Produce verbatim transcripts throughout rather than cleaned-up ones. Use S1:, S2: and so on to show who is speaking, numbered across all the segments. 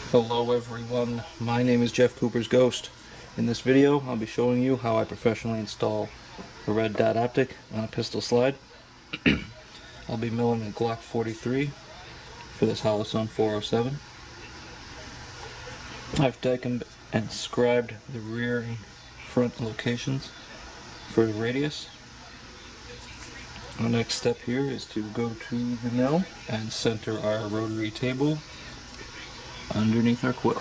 S1: Hello everyone, my name is Jeff Cooper's Ghost. In this video I'll be showing you how I professionally install a red dot optic on a pistol slide. I'll be milling a Glock forty-three for this Holosun four oh seven. I've taken and scribed the rear and front locations for the radius. Our next step here is to go to the mill and center our rotary table underneath our quill.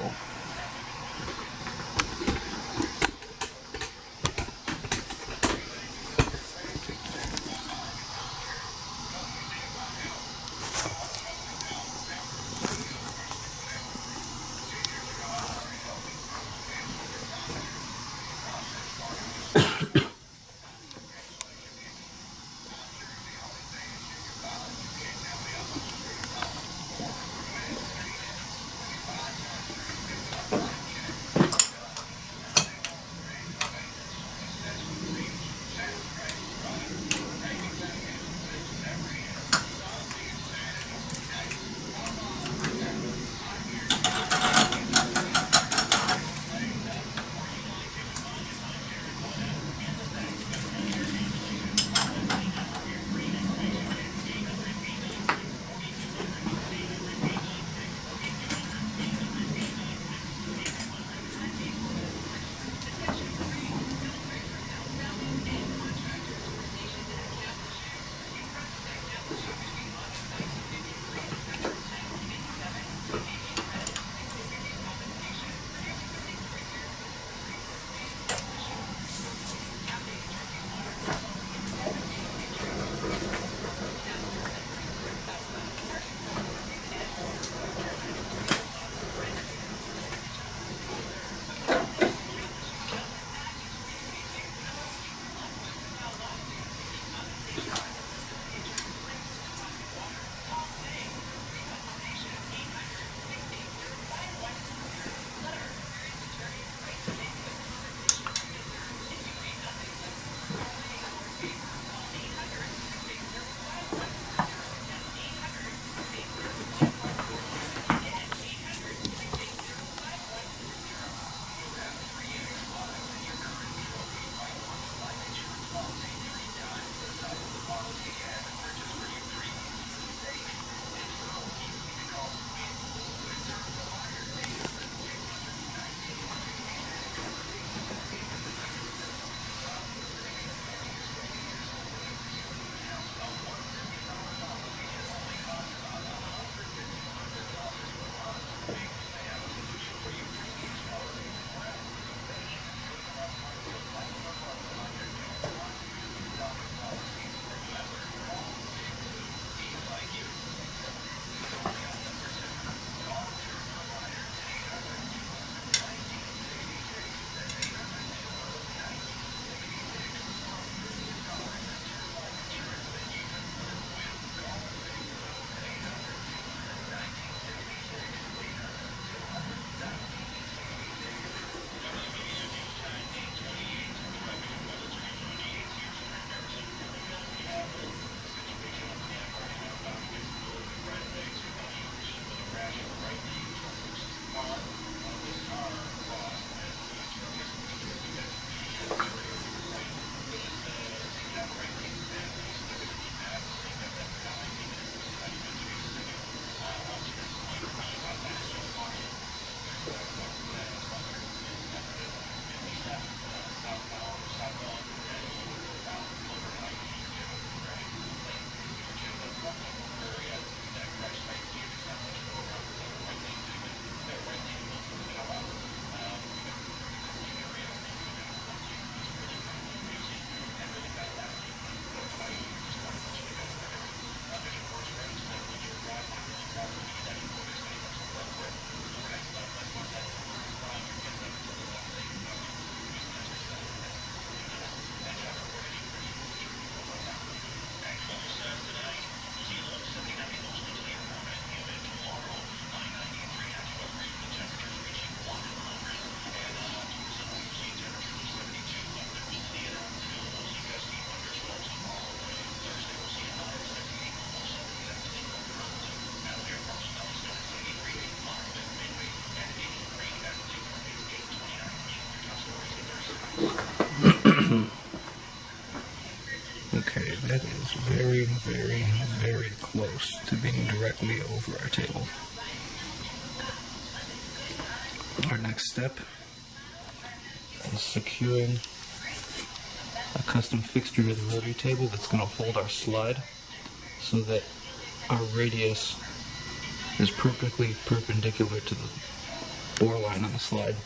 S1: very, very, very close to being directly over our table. Our next step is securing a custom fixture to the rotary table that's going to hold our slide so that our radius is perfectly perpendicular to the bore line on the slide.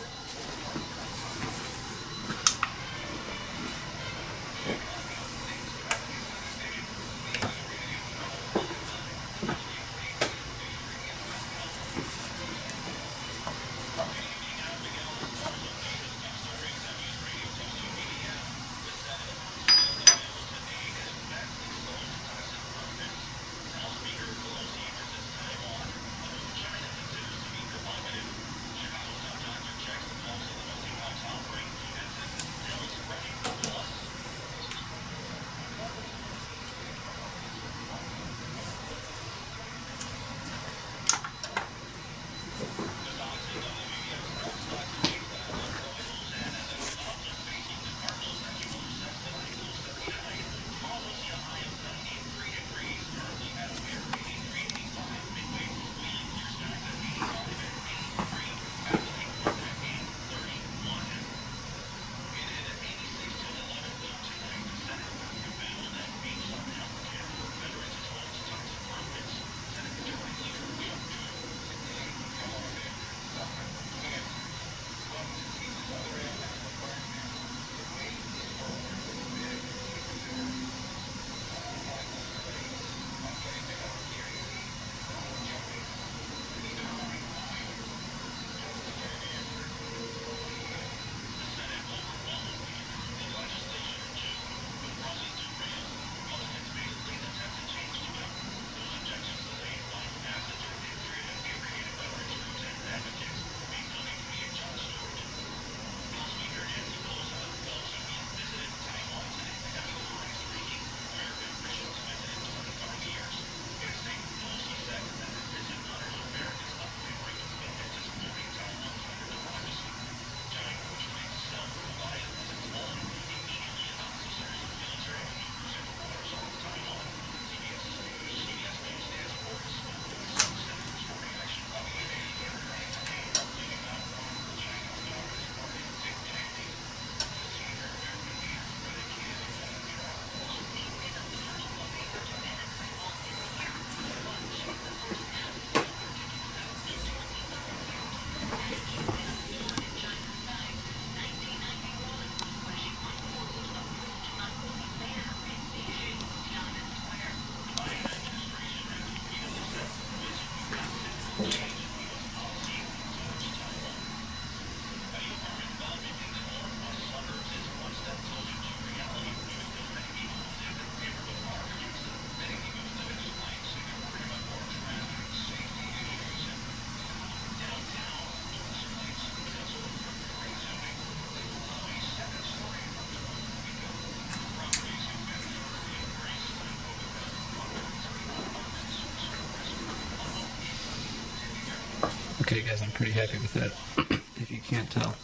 S1: Okay guys, I'm pretty happy with that, if you can't tell.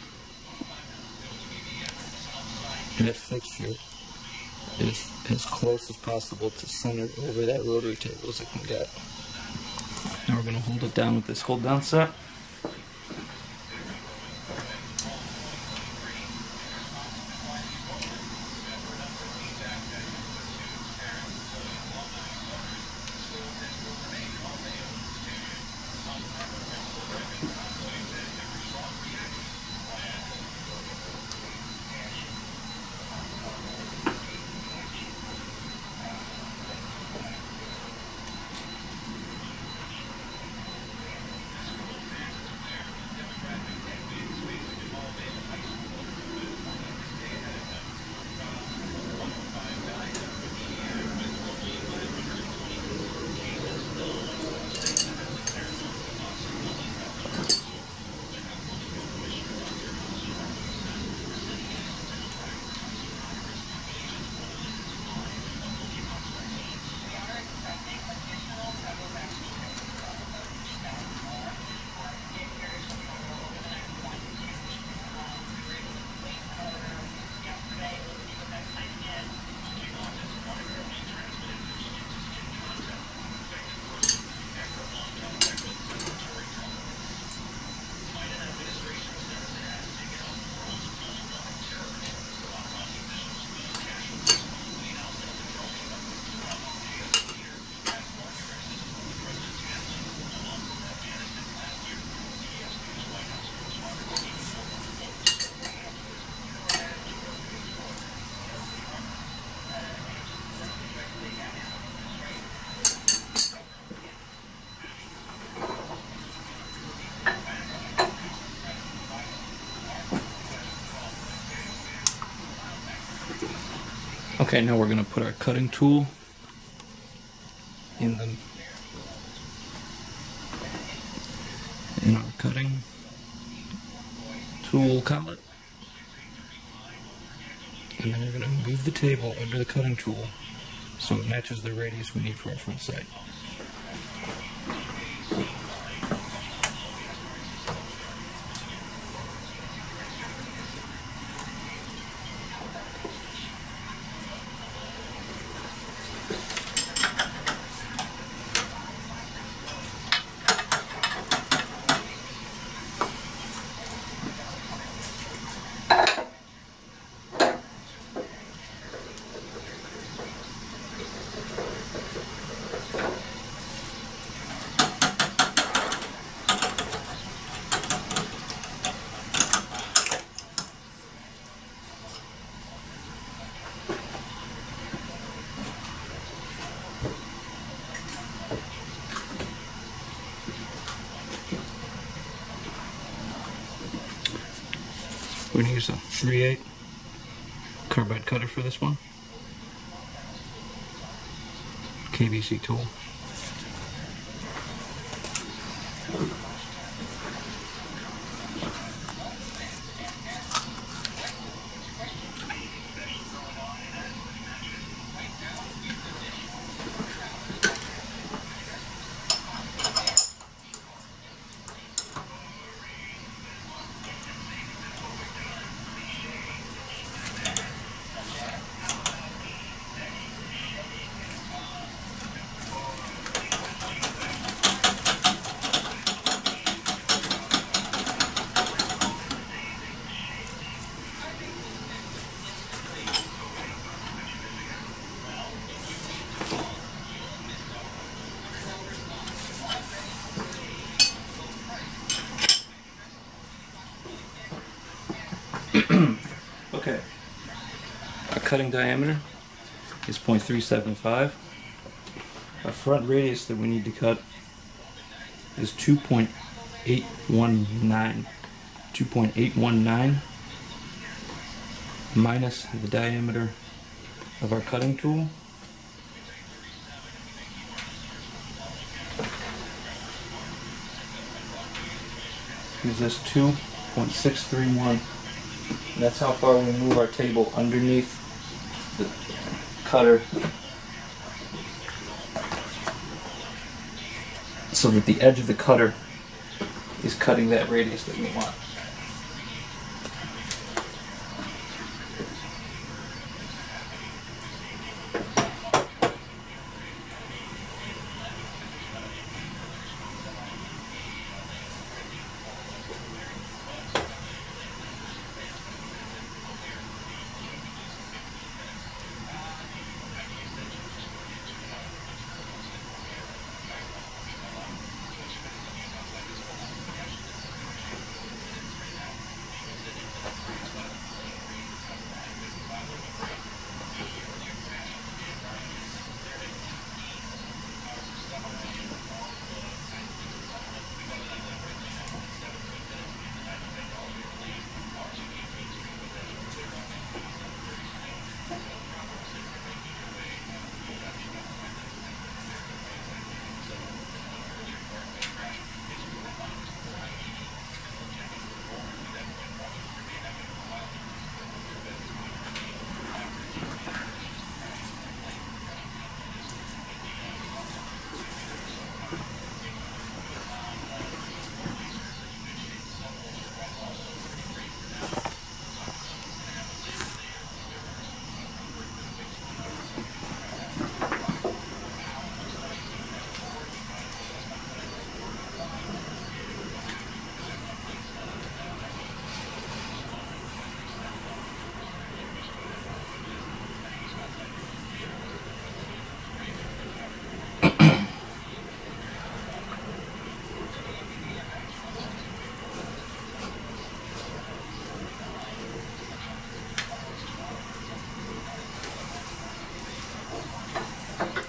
S1: That fixture is as close as possible to center over that rotary table as it can get. Now we're going to hold it down with this hold down set. Okay, now we're going to put our cutting tool in the in our cutting tool collet, and then we're going to move the table under the cutting tool so it matches the radius we need for our front sight. We're going to use a three eighths carbide cutter for this one. K B C tool. Okay, our cutting diameter is zero point three seven five. Our front radius that we need to cut is two point eight one nine. two point eight one nine minus the diameter of our cutting tool. Gives us two point six three one. And that's how far we move our table underneath the cutter so that the edge of the cutter is cutting that radius that we want.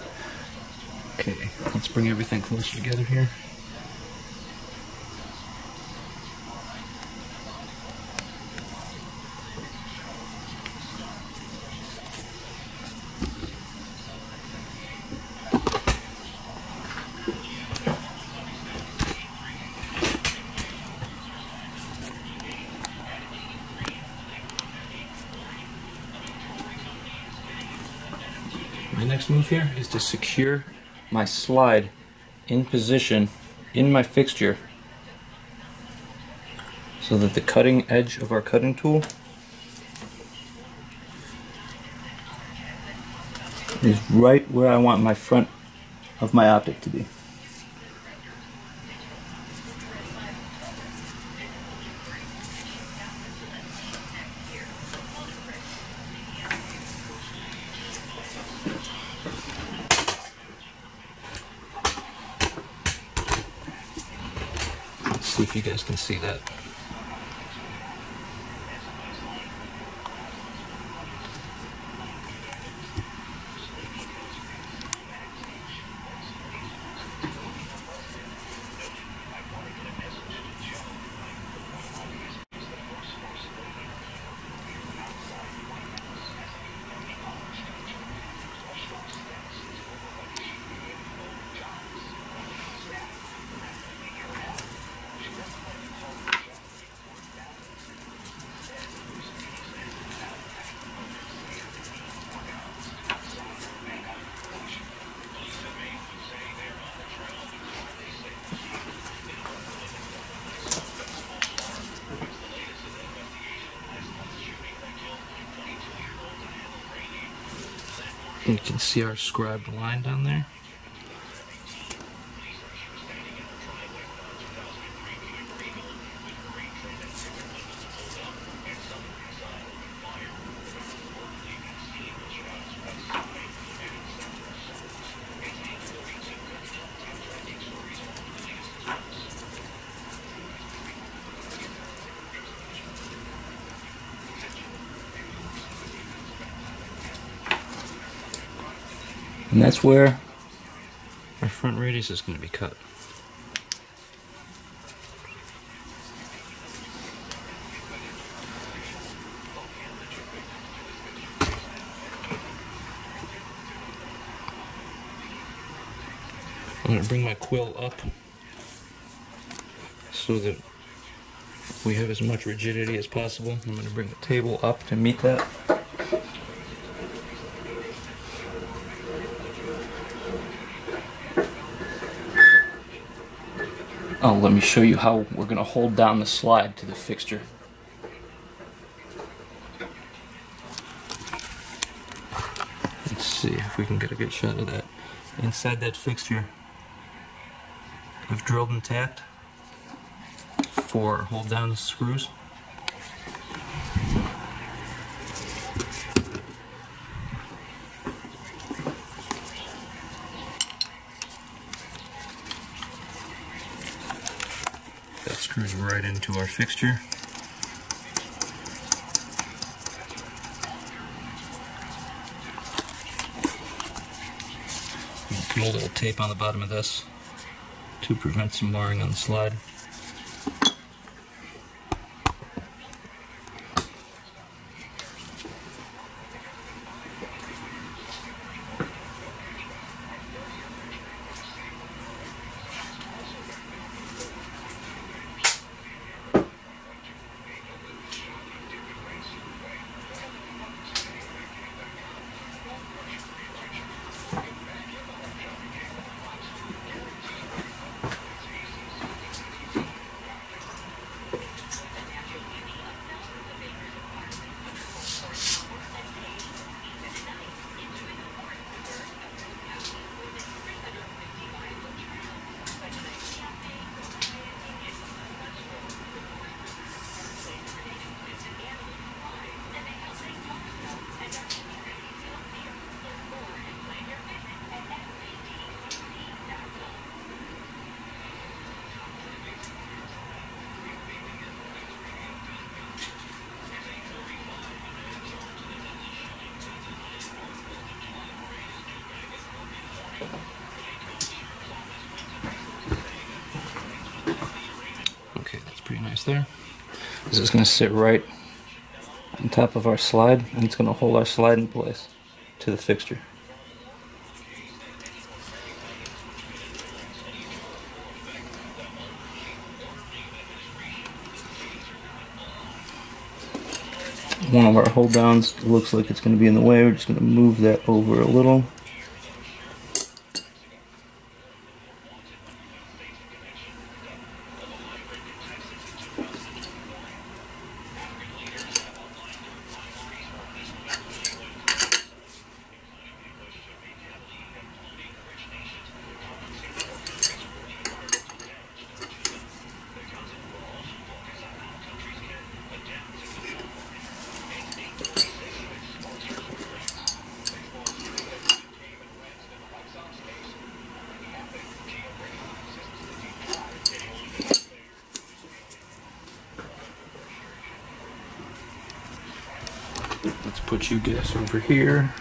S1: Okay, let's bring everything closer together here. next move here is to secure my slide in position in my fixture so that the cutting edge of our cutting tool is right where I want my front of my optic to be. Let's see if you guys can see that. You can see our scribed line down there. And that's where our front radius is going to be cut. I'm going to bring my quill up so that we have as much rigidity as possible. I'm going to bring the table up to meet that. Oh, let me show you how we're going to hold down the slide to the fixture. Let's see if we can get a good shot of that. Inside that fixture, I've drilled and tapped for hold down the screws. That screws right into our fixture. Put a little tape on the bottom of this to prevent some marring on the slide. Okay, that's pretty nice there. This is going to sit right on top of our slide, and it's going to hold our slide in place to the fixture. One of our hold downs looks like it's going to be in the way. We're just going to move that over a little. put you gas over here.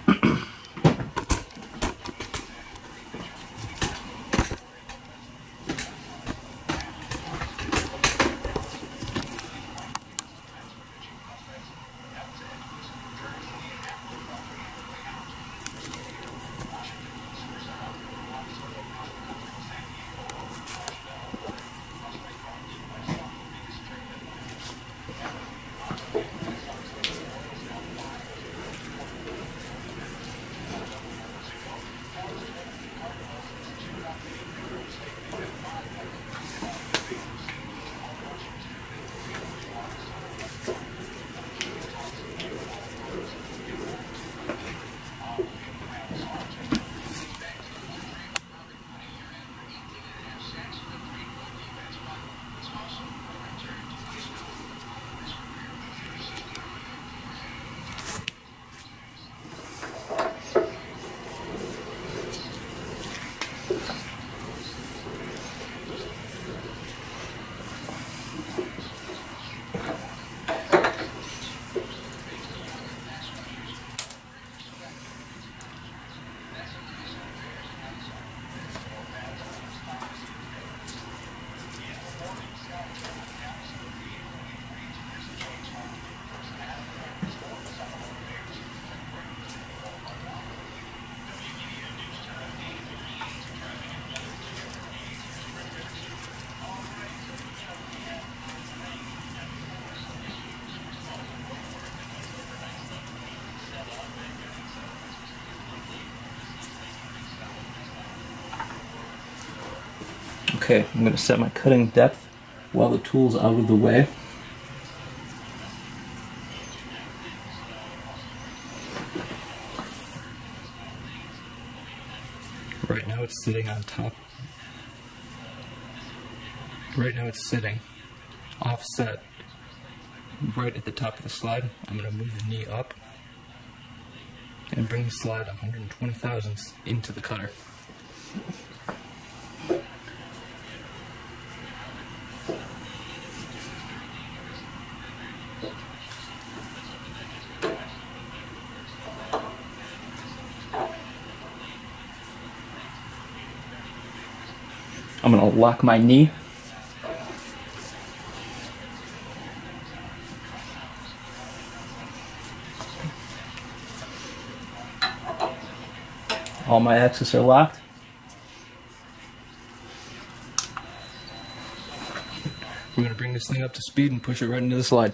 S1: Okay, I'm going to set my cutting depth while the tool's out of the way. Right now it's sitting on top. Right now it's sitting offset right at the top of the slide. I'm going to move the knee up and bring the slide one hundred twenty thousandths into the cutter. I'm going to lock my knee. All my axes are locked. We're going to bring this thing up to speed and push it right into the slide.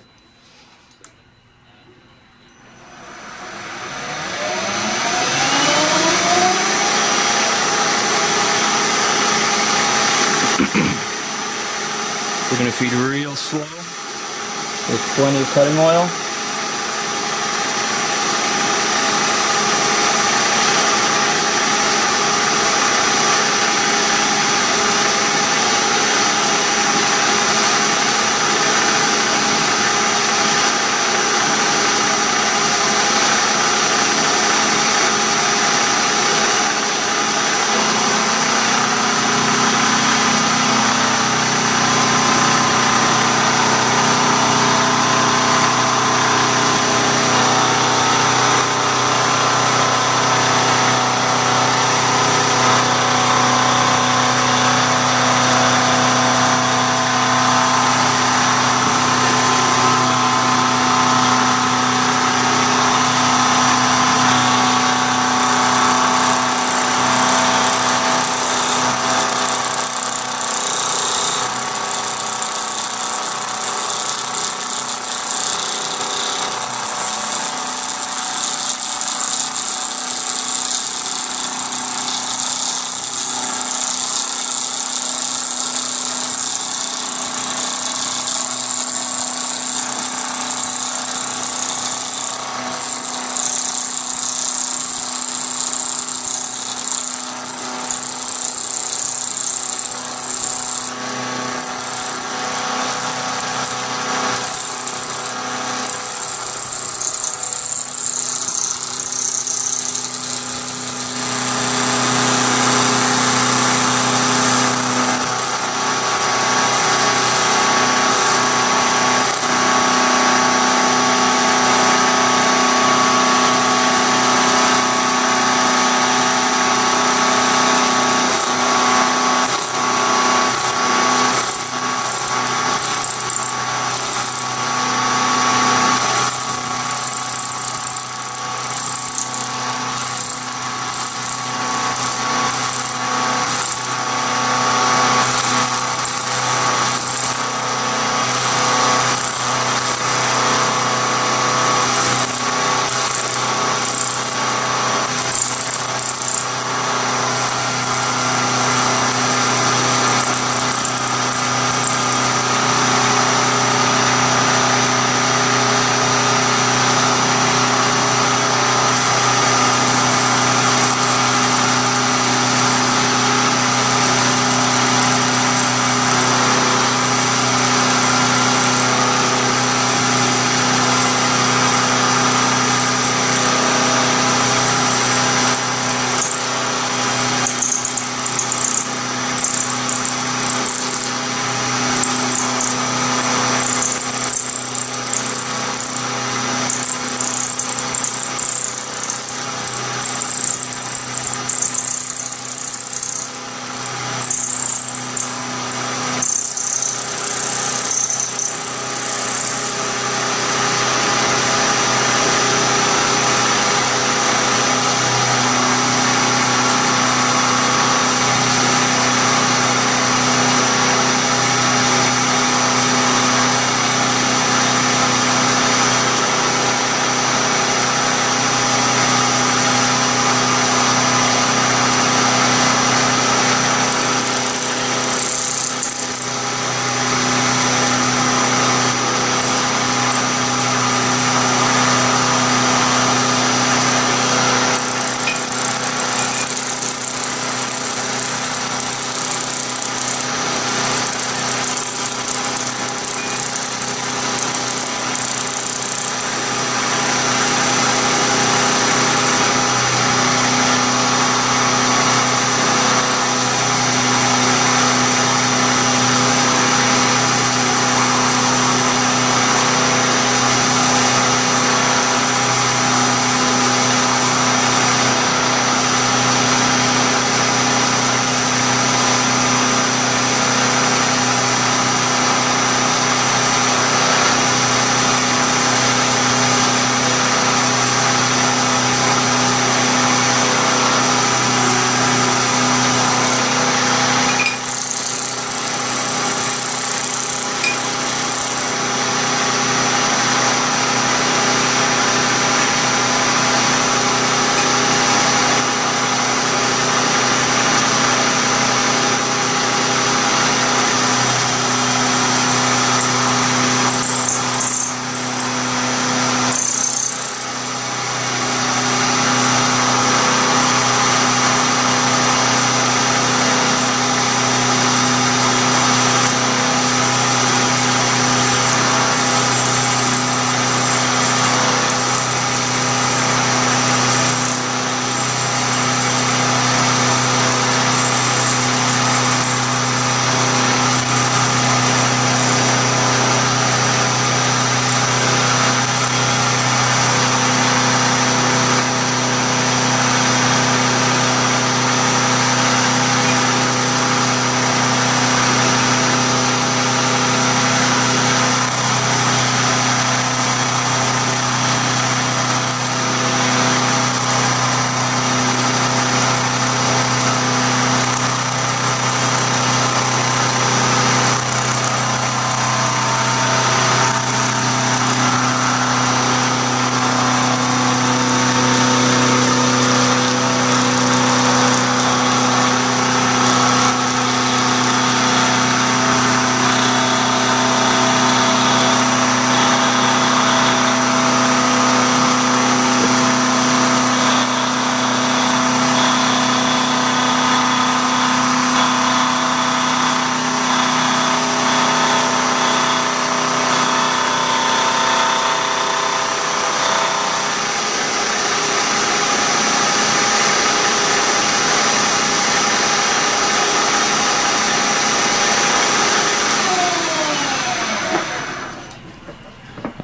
S1: We're going to feed real slow with plenty of cutting oil.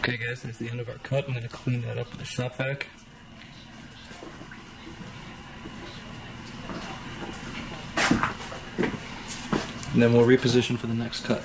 S1: Okay guys, that's the end of our cut. I'm going to clean that up with a shop vac. And then we'll reposition for the next cut.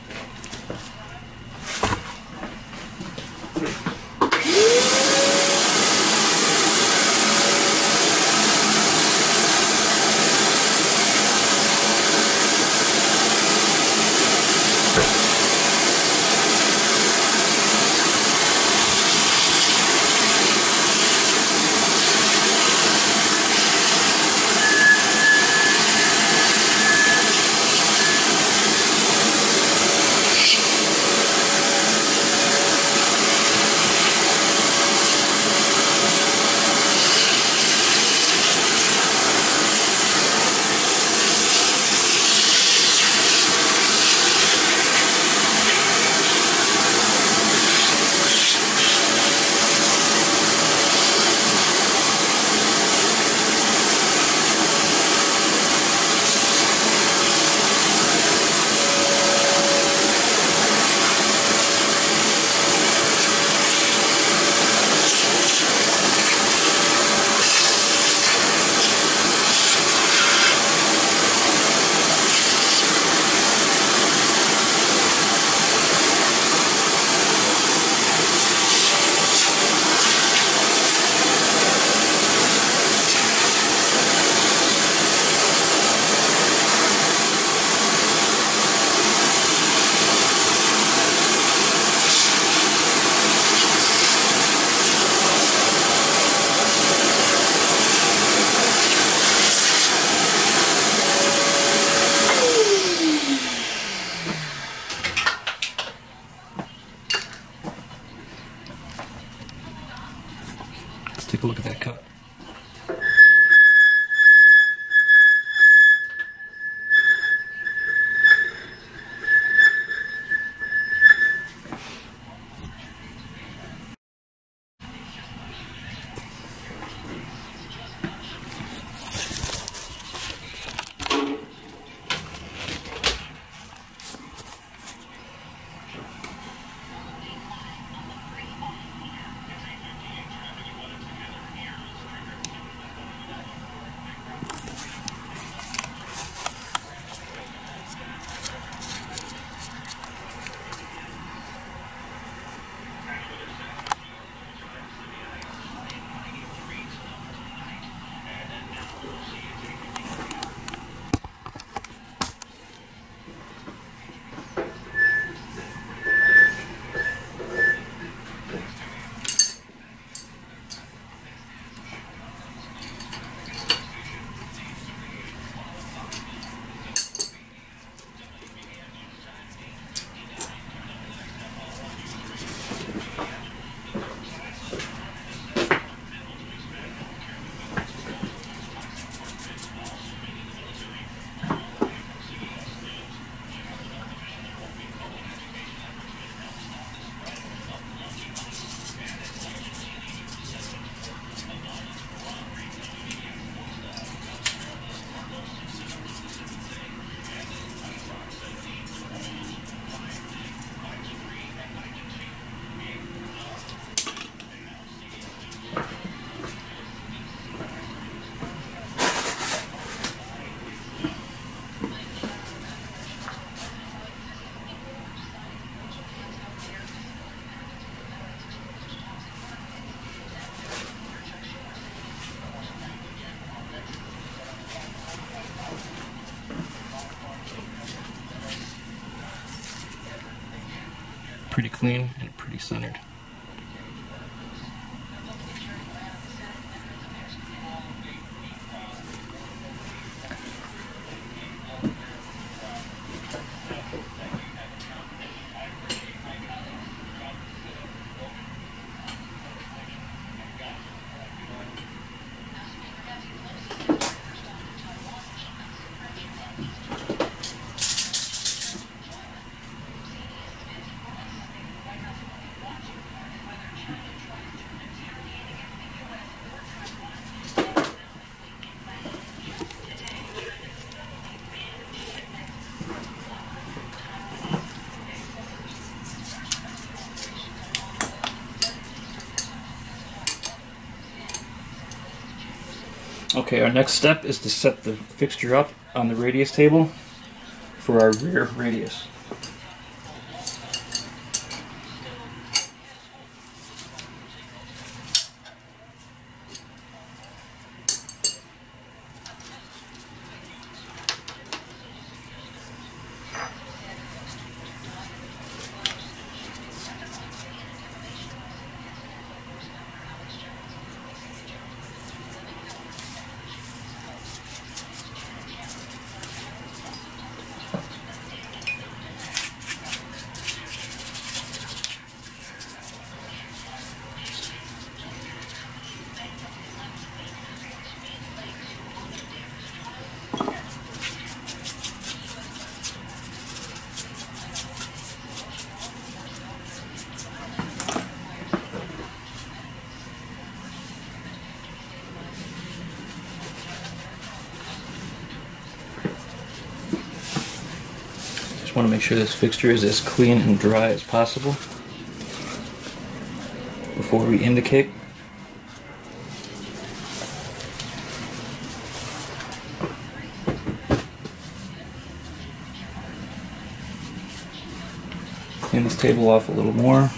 S1: Take a look at that cut. Pretty clean and pretty centered. Okay, our next step is to set the fixture up on the radius table for our rear radius. Just want to make sure this fixture is as clean and dry as possible before we indicate. Clean this table off a little more.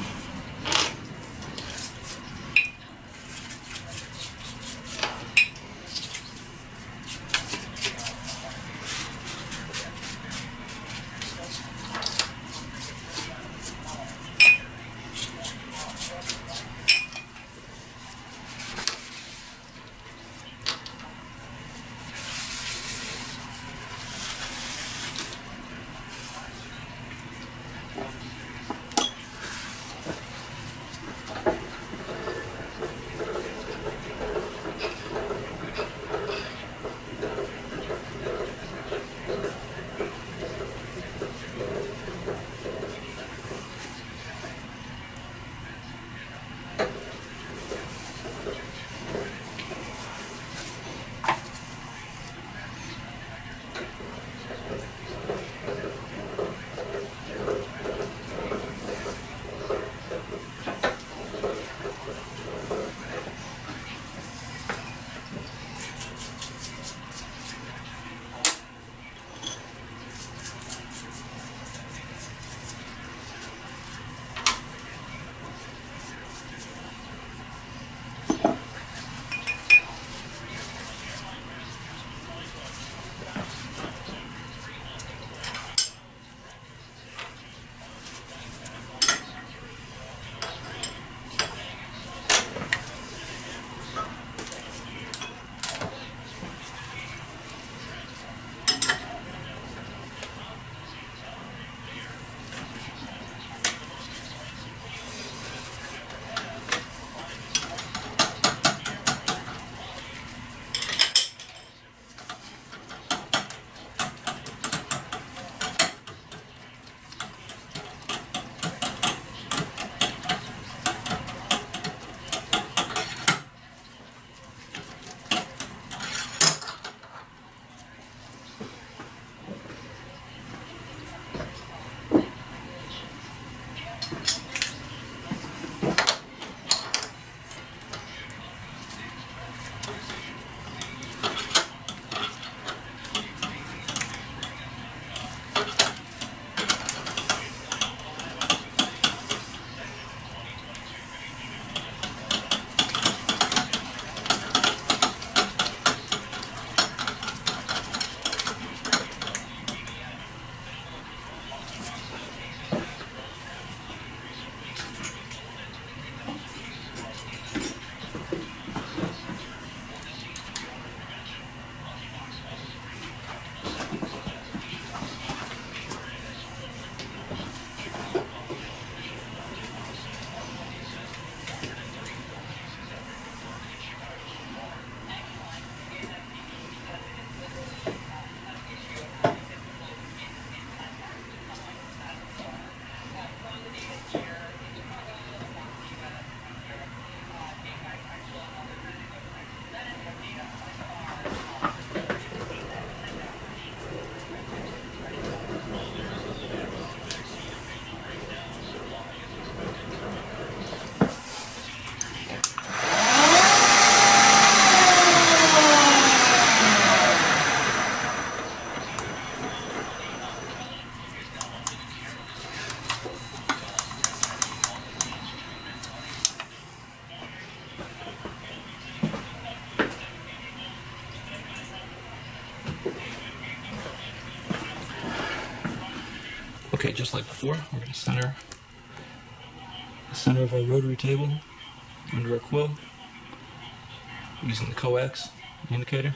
S1: just like before, we're going to center the center of our rotary table under our quill using the coax indicator.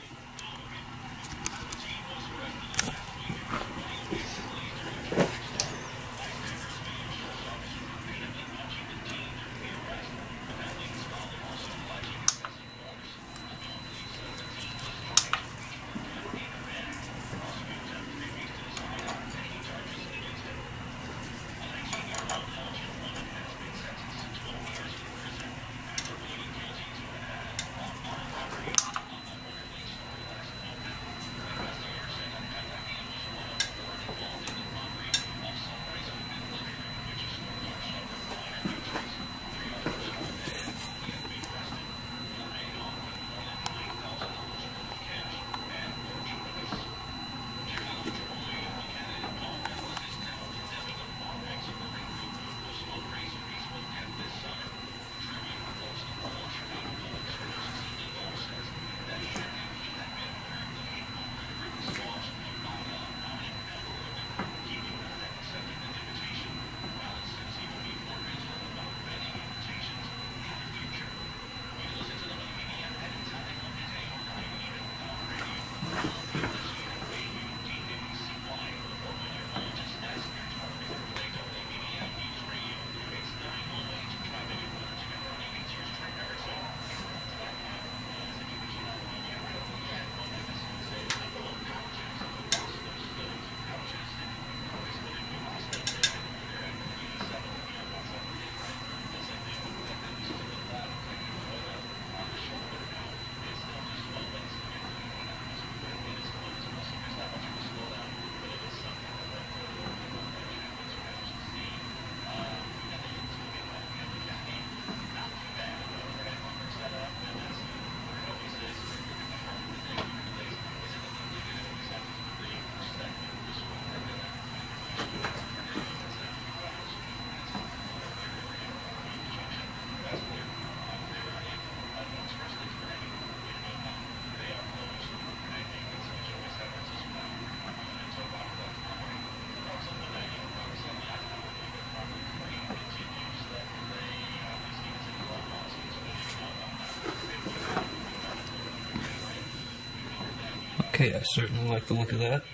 S1: Okay, I certainly like the look of that.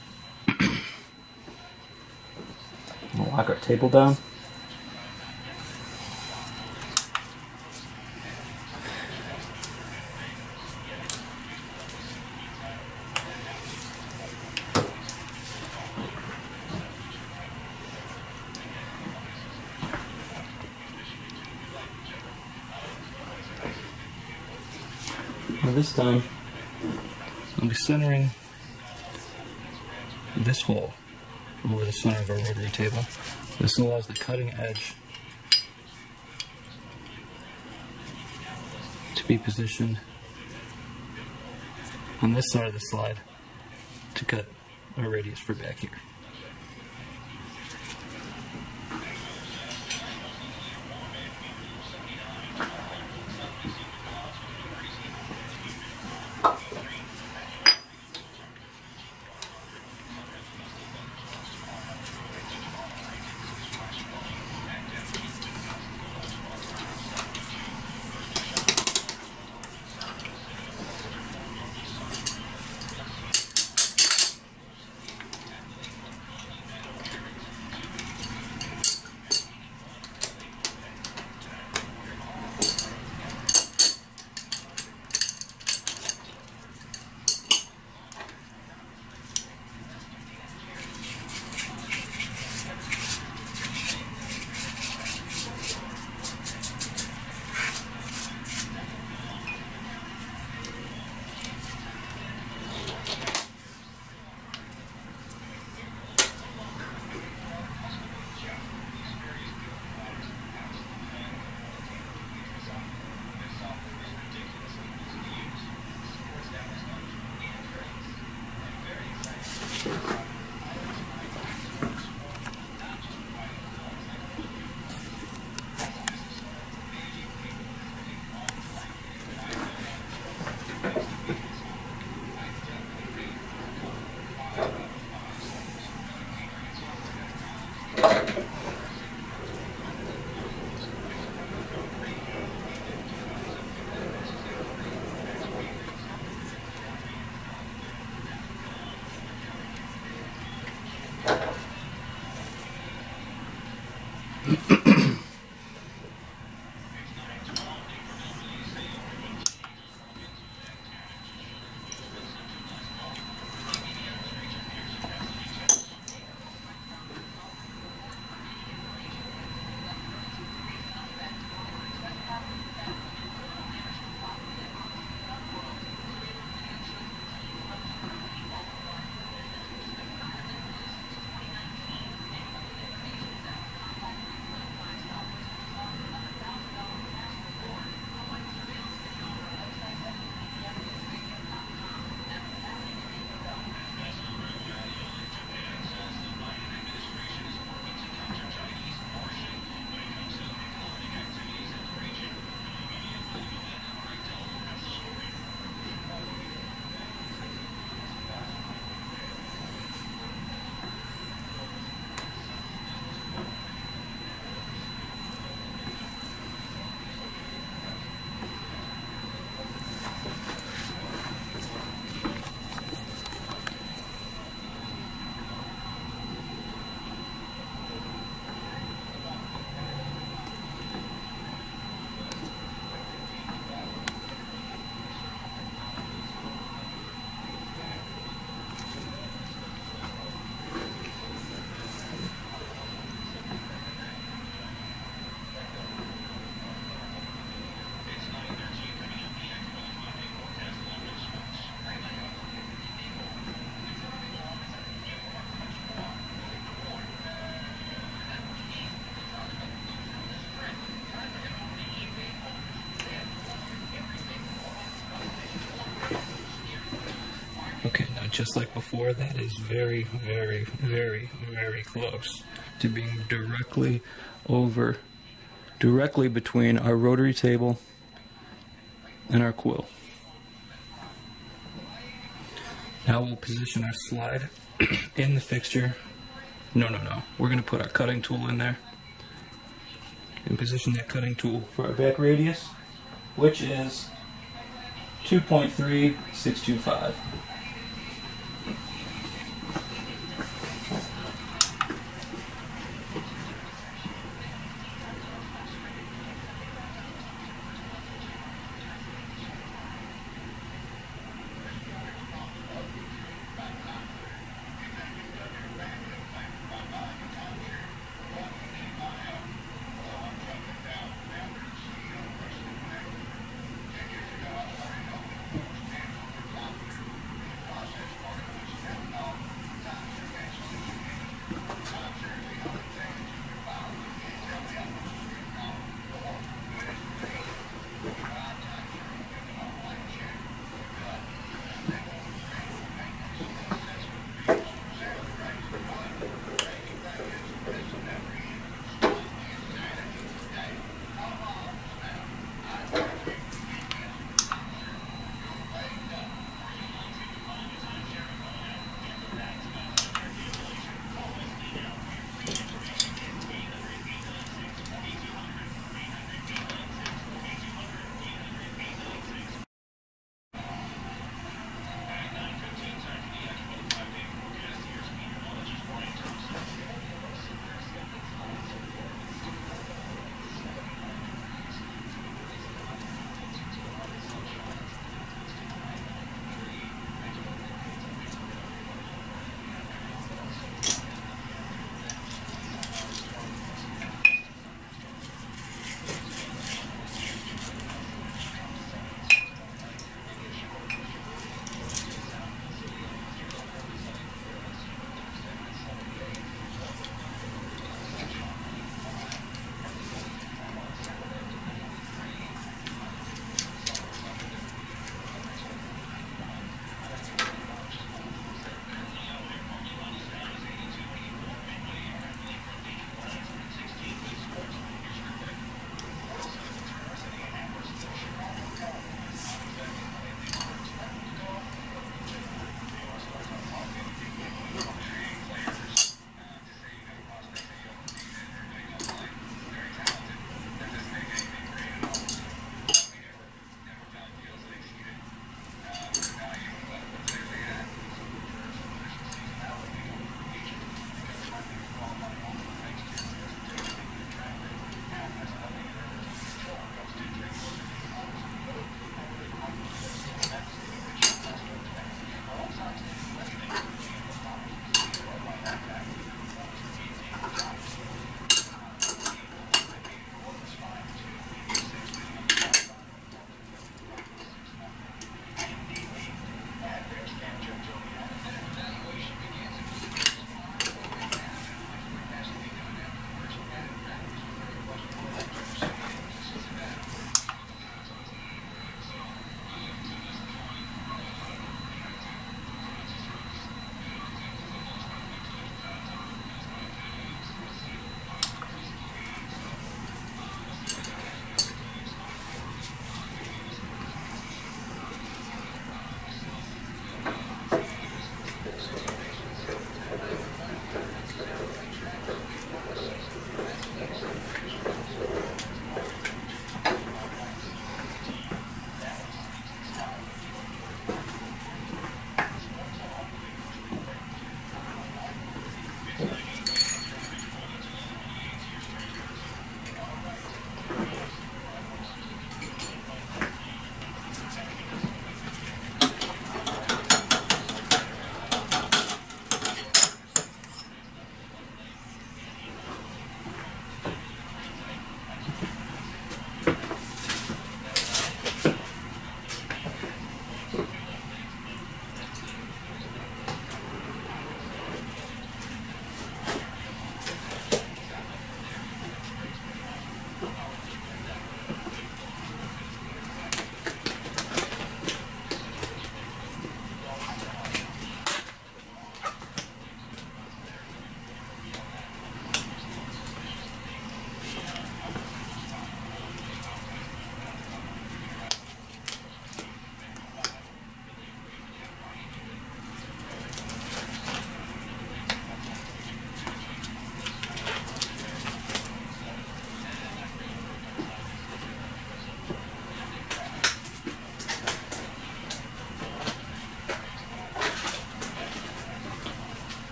S1: We'll lock our table down. Now this time, I'll be centering this hole over the center of our rotary table. This allows the cutting edge to be positioned on this side of the slide to cut our radius for back here. Okay, now just like before, that is very, very, very, very close to being directly over, directly between our rotary table and our quill. Now we'll position our slide in the fixture. No, no, no. We're going to put our cutting tool in there and position that cutting tool for our back radius, which is two point three six two five.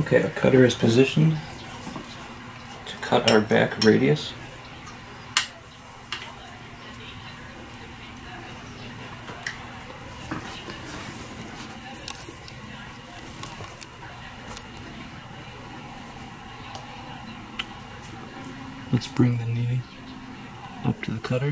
S1: Okay, our cutter is positioned to cut our back radius. Let's bring the knee up to the cutter.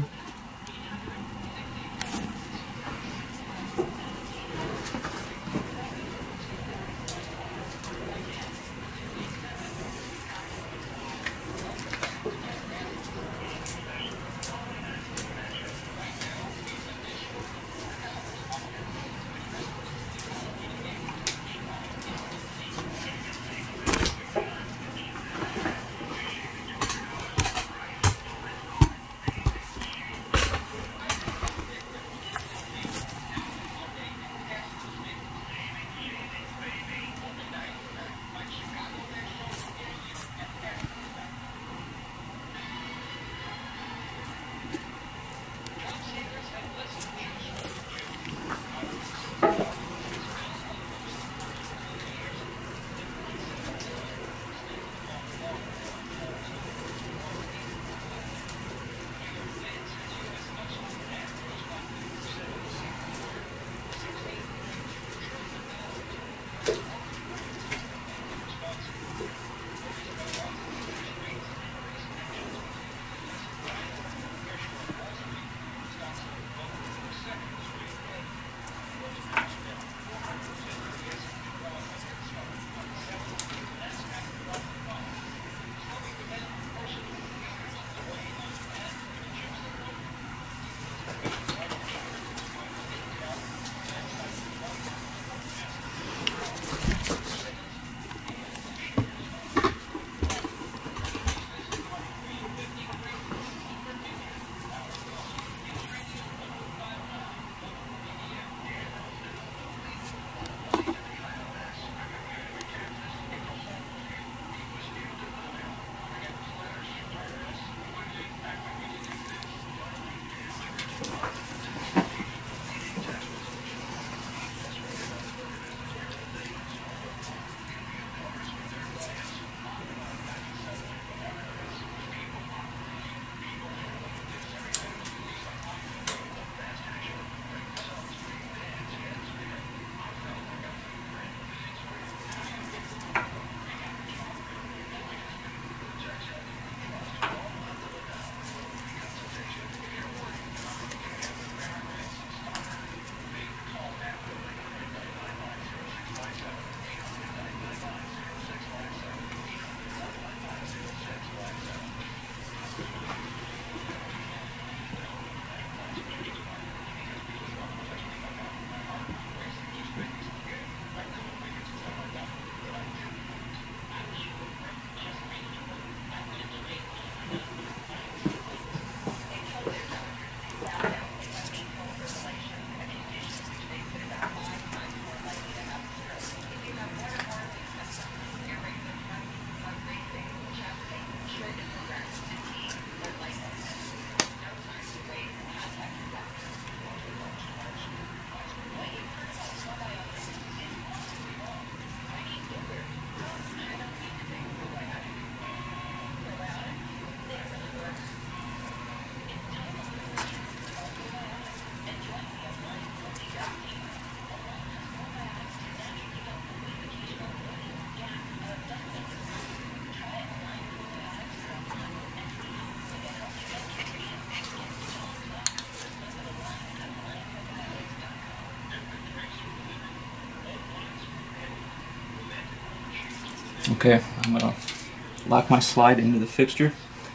S1: Okay, I'm going to lock my slide into the fixture,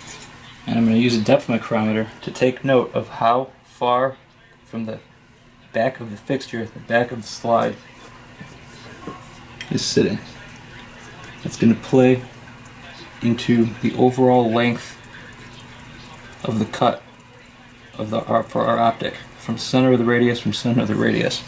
S1: and I'm going to use a depth micrometer to take note of how far from the back of the fixture, the back of the slide, is sitting. It's going to play into the overall length of the cut of the our, for our optic, from center of the radius, from center of the radius.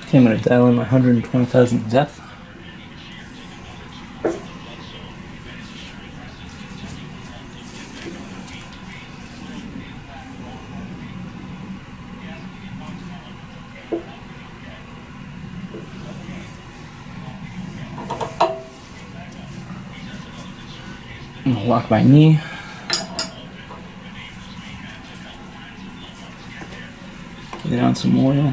S1: Okay, I'm going to dial in my one hundred twenty thousand depth. I'm going to lock my knee. Get on some oil.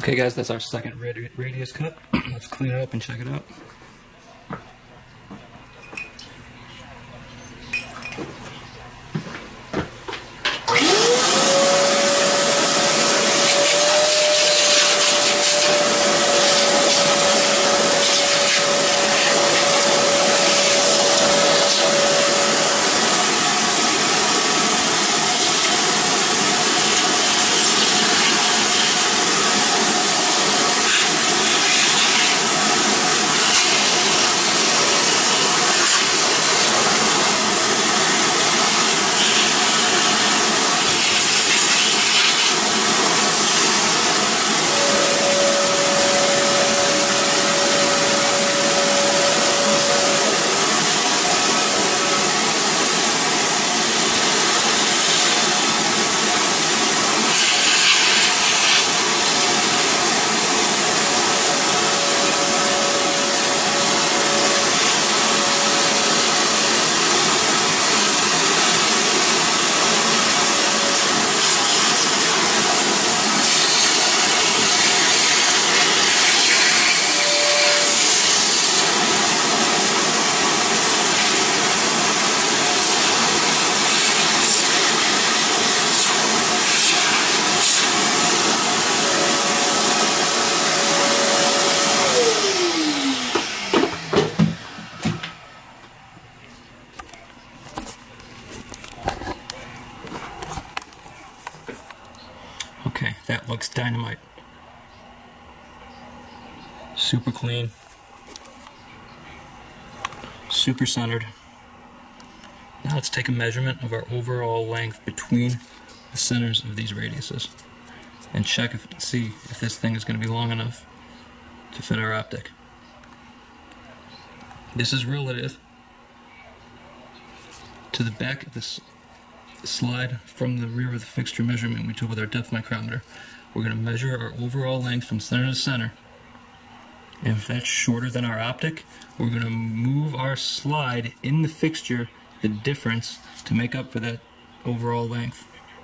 S1: Okay guys, that's our second radi radius cut. Let's clean it up and check it out. Okay, that looks dynamite. Super clean. Super centered. Now let's take a measurement of our overall length between the centers of these radiuses and check if see if this thing is going to be long enough to fit our optic. This is relative to the back of this slide from the rear of the fixture measurement we took with our depth micrometer. We're going to measure our overall length from center to center. And if that's shorter than our optic, we're going to move our slide in the fixture the difference to make up for that overall length.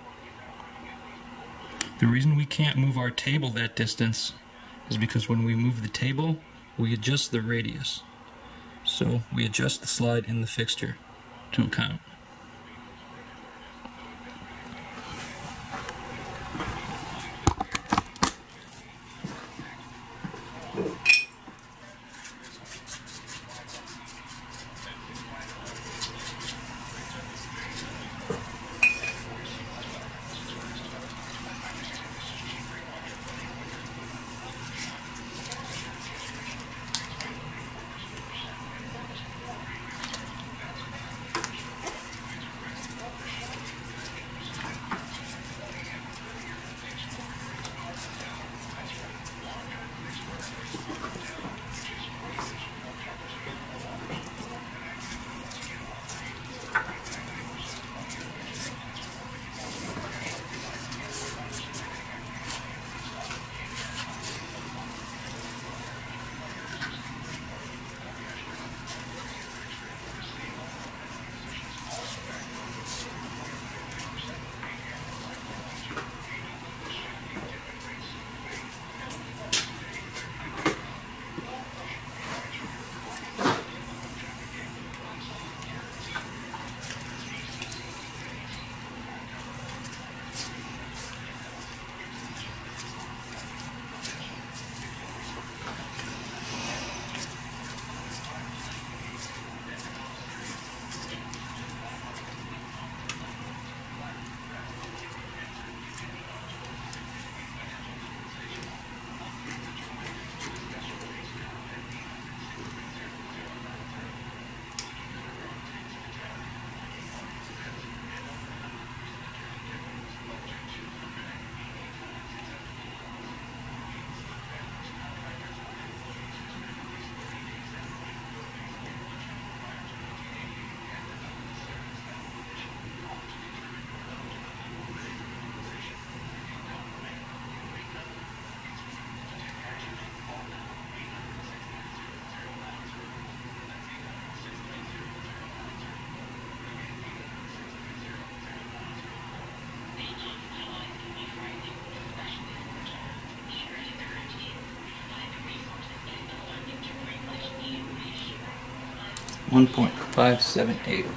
S1: The reason we can't move our table that distance is because when we move the table, we adjust the radius. So we adjust the slide in the fixture to account. one point five seven eight.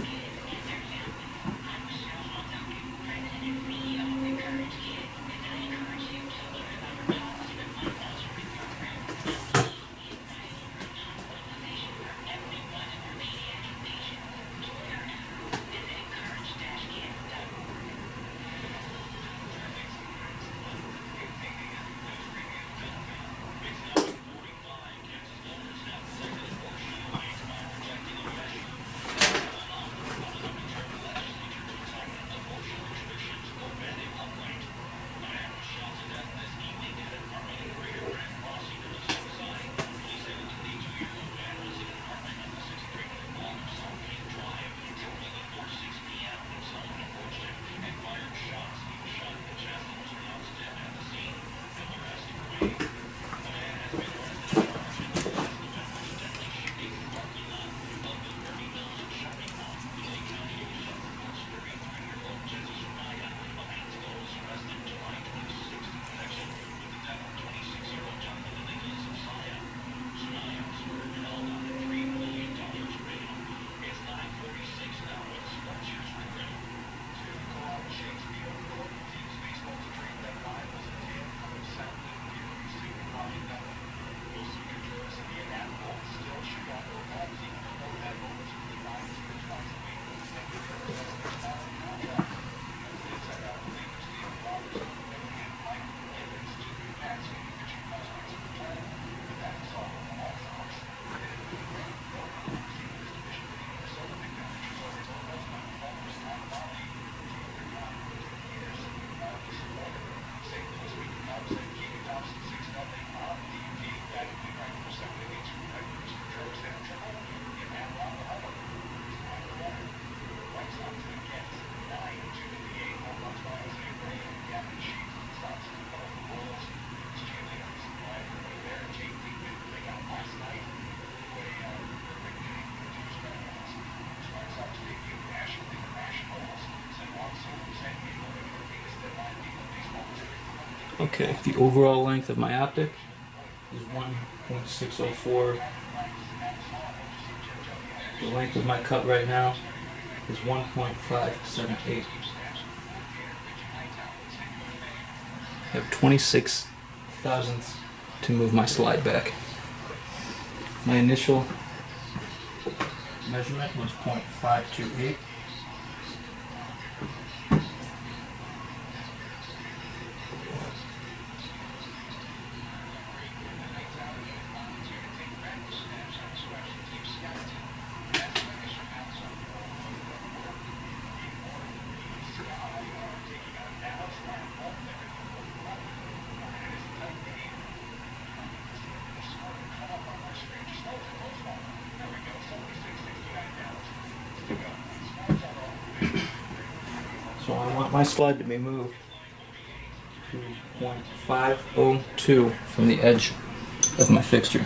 S1: Okay, the overall length of my optic is one point six oh four. The length of my cut right now is one point five seven eight. I have twenty-six thousandths to move my slide back. My initial measurement was zero point five two eight. So I want my slide to be moved to zero point five oh two from the edge of my fixture.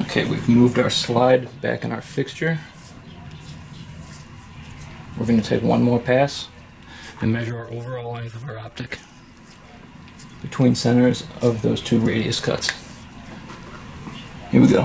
S1: Okay, we've moved our slide back in our fixture. We're going to take one more pass and measure our overall length of our optic between centers of those two radius cuts. Here we go.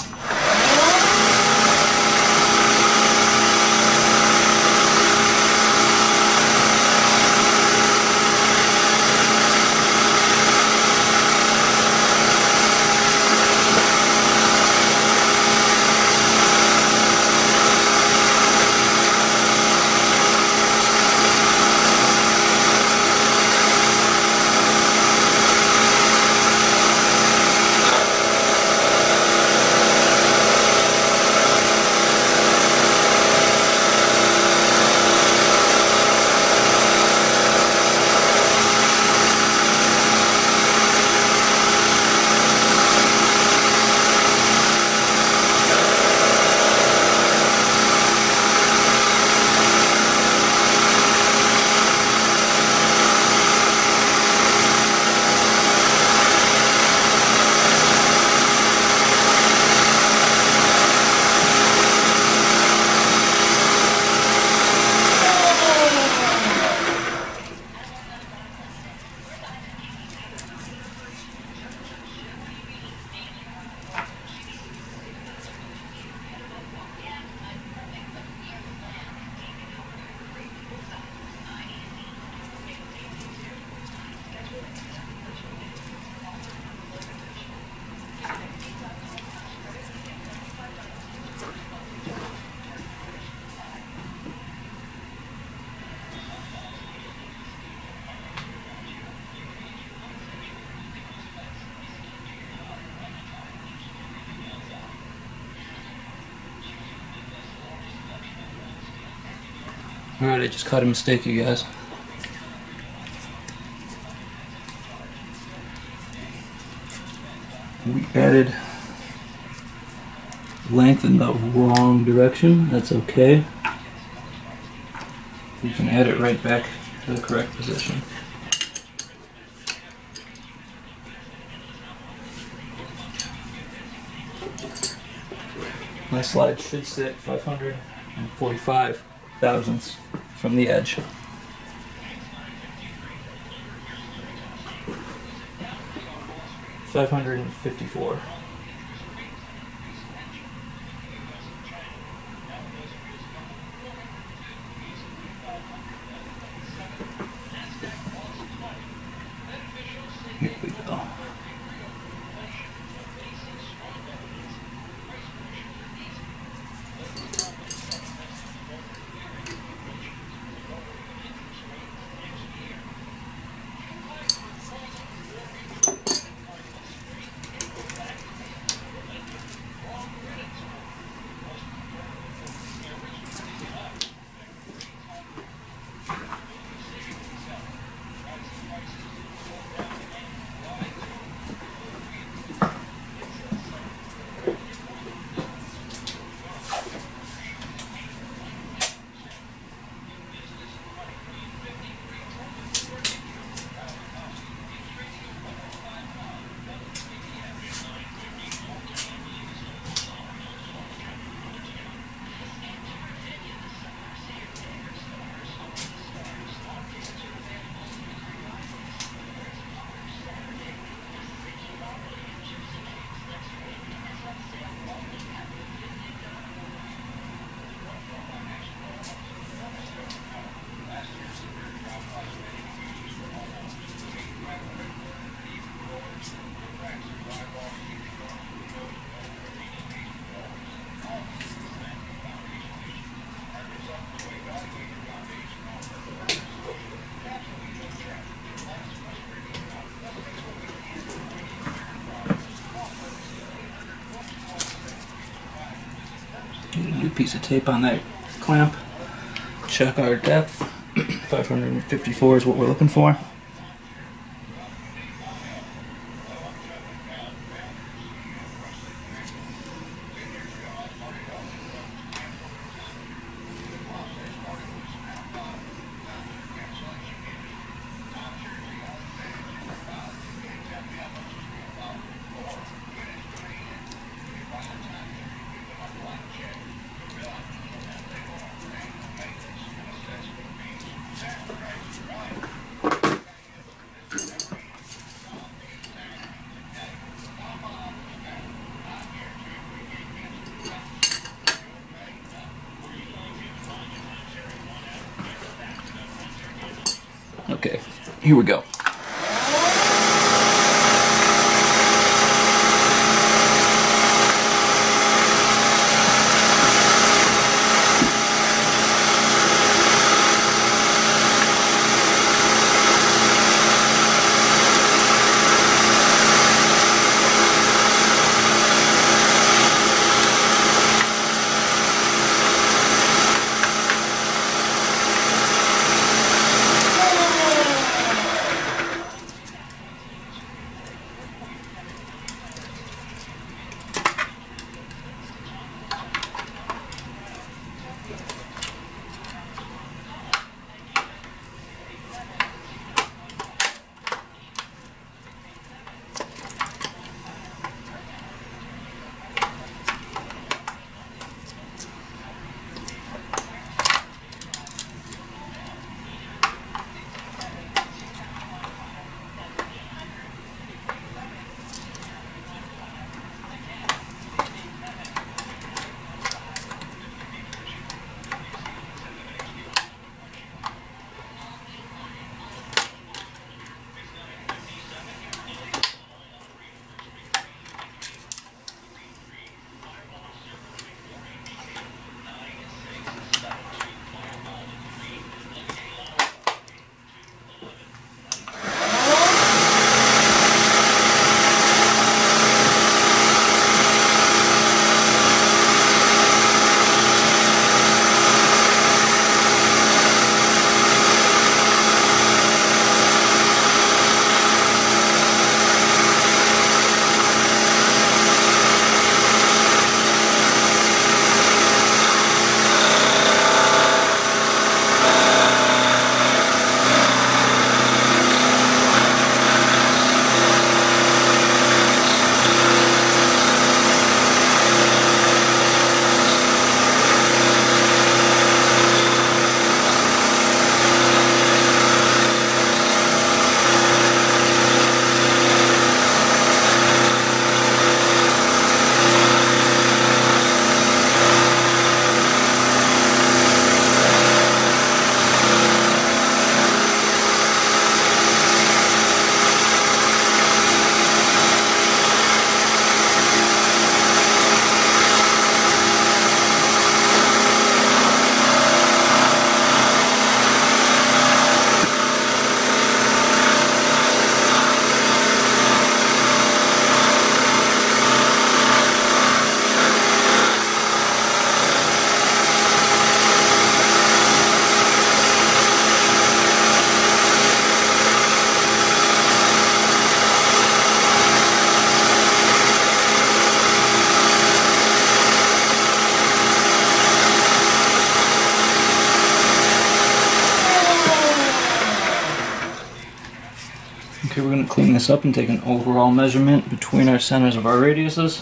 S1: Alright, I just caught a mistake, you guys. We added length in the wrong direction. That's okay. We can add it right back to the correct position. My slide should sit five hundred forty-five thousandths from the edge. five hundred fifty-four. Here we go. New piece of tape on that clamp. Check our depth. five hundred fifty-four is what we're looking for. Okay, here we go. Okay, we're going to clean this up and take an overall measurement between our centers of our radiuses.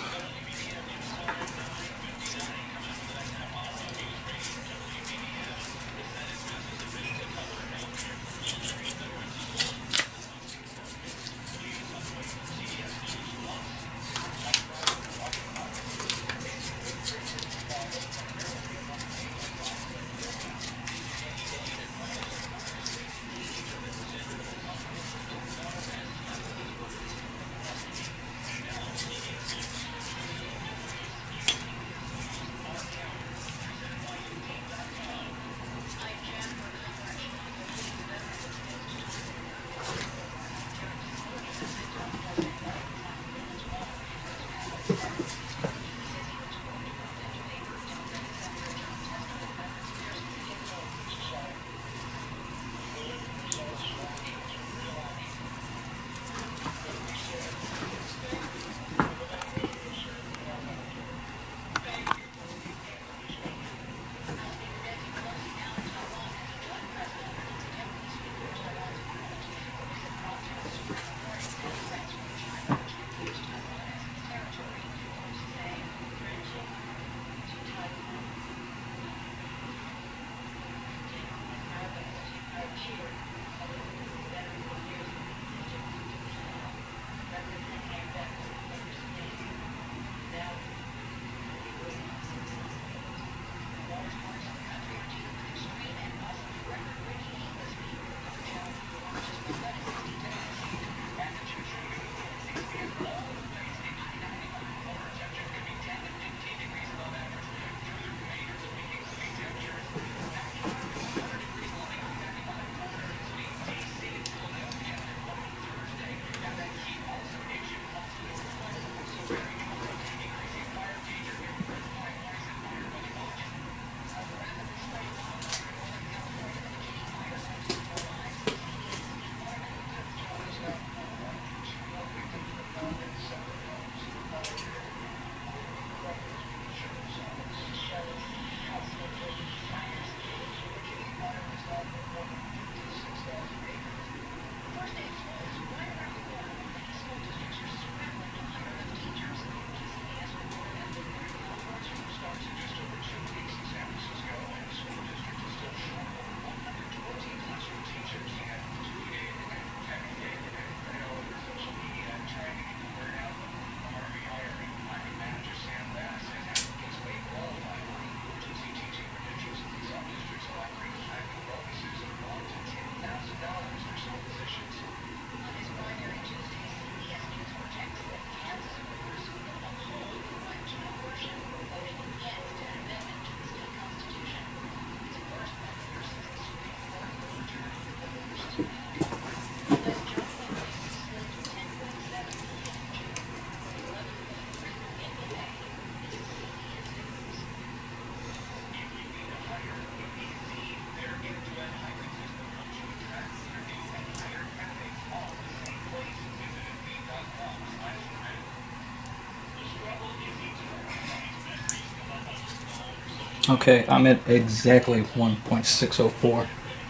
S1: Okay, I'm at exactly one point six oh four.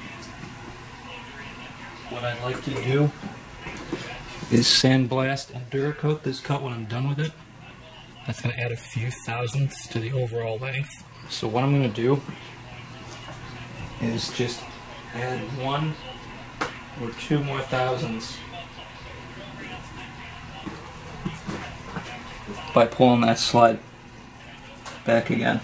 S1: What I'd like to do is sandblast and Duracoat this cut when I'm done with it. That's going to add a few thousandths to the overall length. So what I'm going to do is just add one or two more thousandths by pulling that slide back again.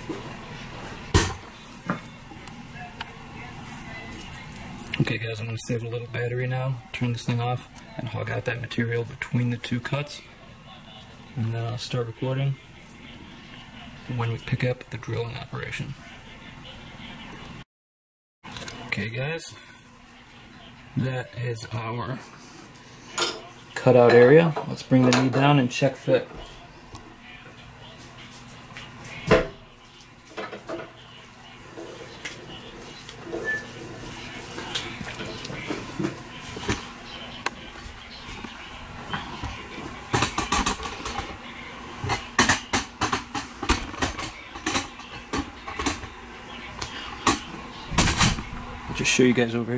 S1: Okay guys, I'm going to save a little battery now, turn this thing off, and hog out that material between the two cuts. And then I'll start recording when we pick up the drilling operation. Okay guys, that is our cutout area. Let's bring the knee down and check fit. I'll just show you guys over here.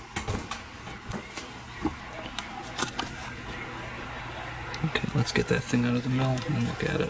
S1: Okay, let's get that thing out of the mill and look at it.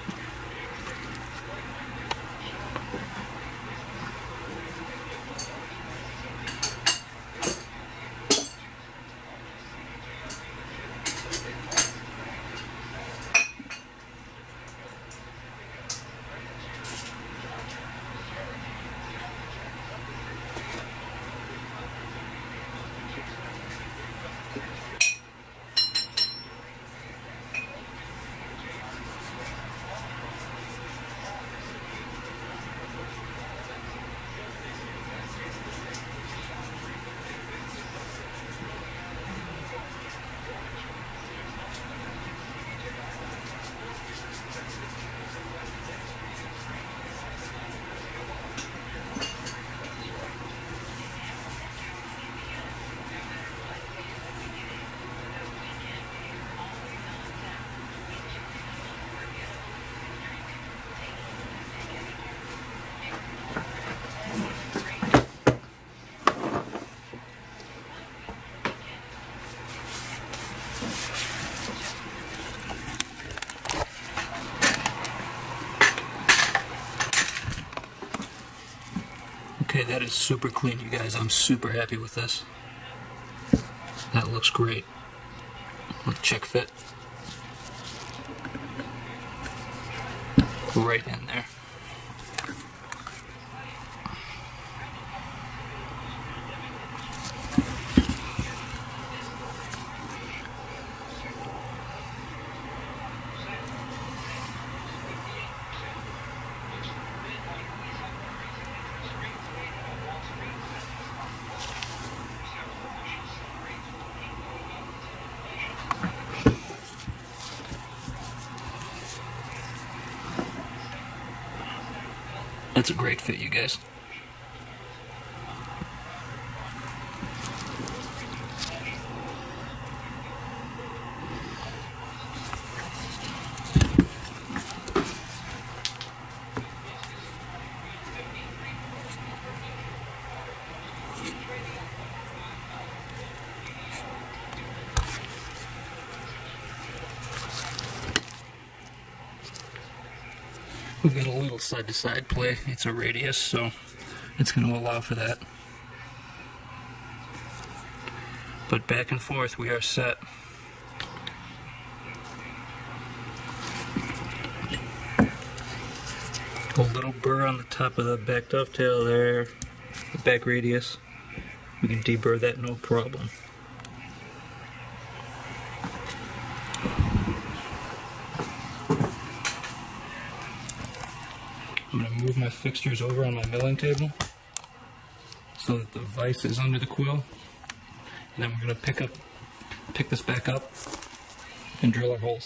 S1: Okay, that is super clean, you guys. I'm super happy with this. That looks great. Let's check fit. Right in there. That's a great fit, you guys. We've got a little side-to-side play. It's a radius, so it's going to allow for that. But back and forth, we are set. A little burr on the top of the back dovetail there, the back radius. We can deburr that no problem. I'm going to move my fixtures over on my milling table so that the vise is under the quill, and then we're going to pick up, pick this back up and drill our holes.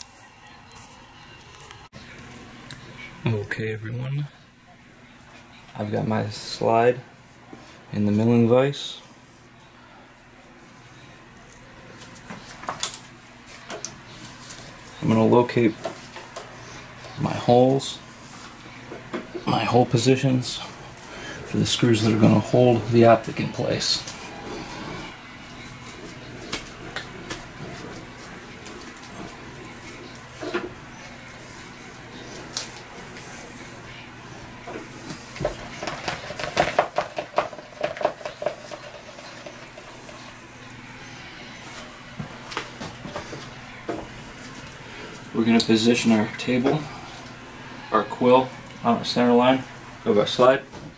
S1: Okay everyone, I've got my slide in the milling vise. I'm going to locate my holes, my hole positions for the screws that are going to hold the optic in place. We're going to position our table, our quill on our center line. of our slide.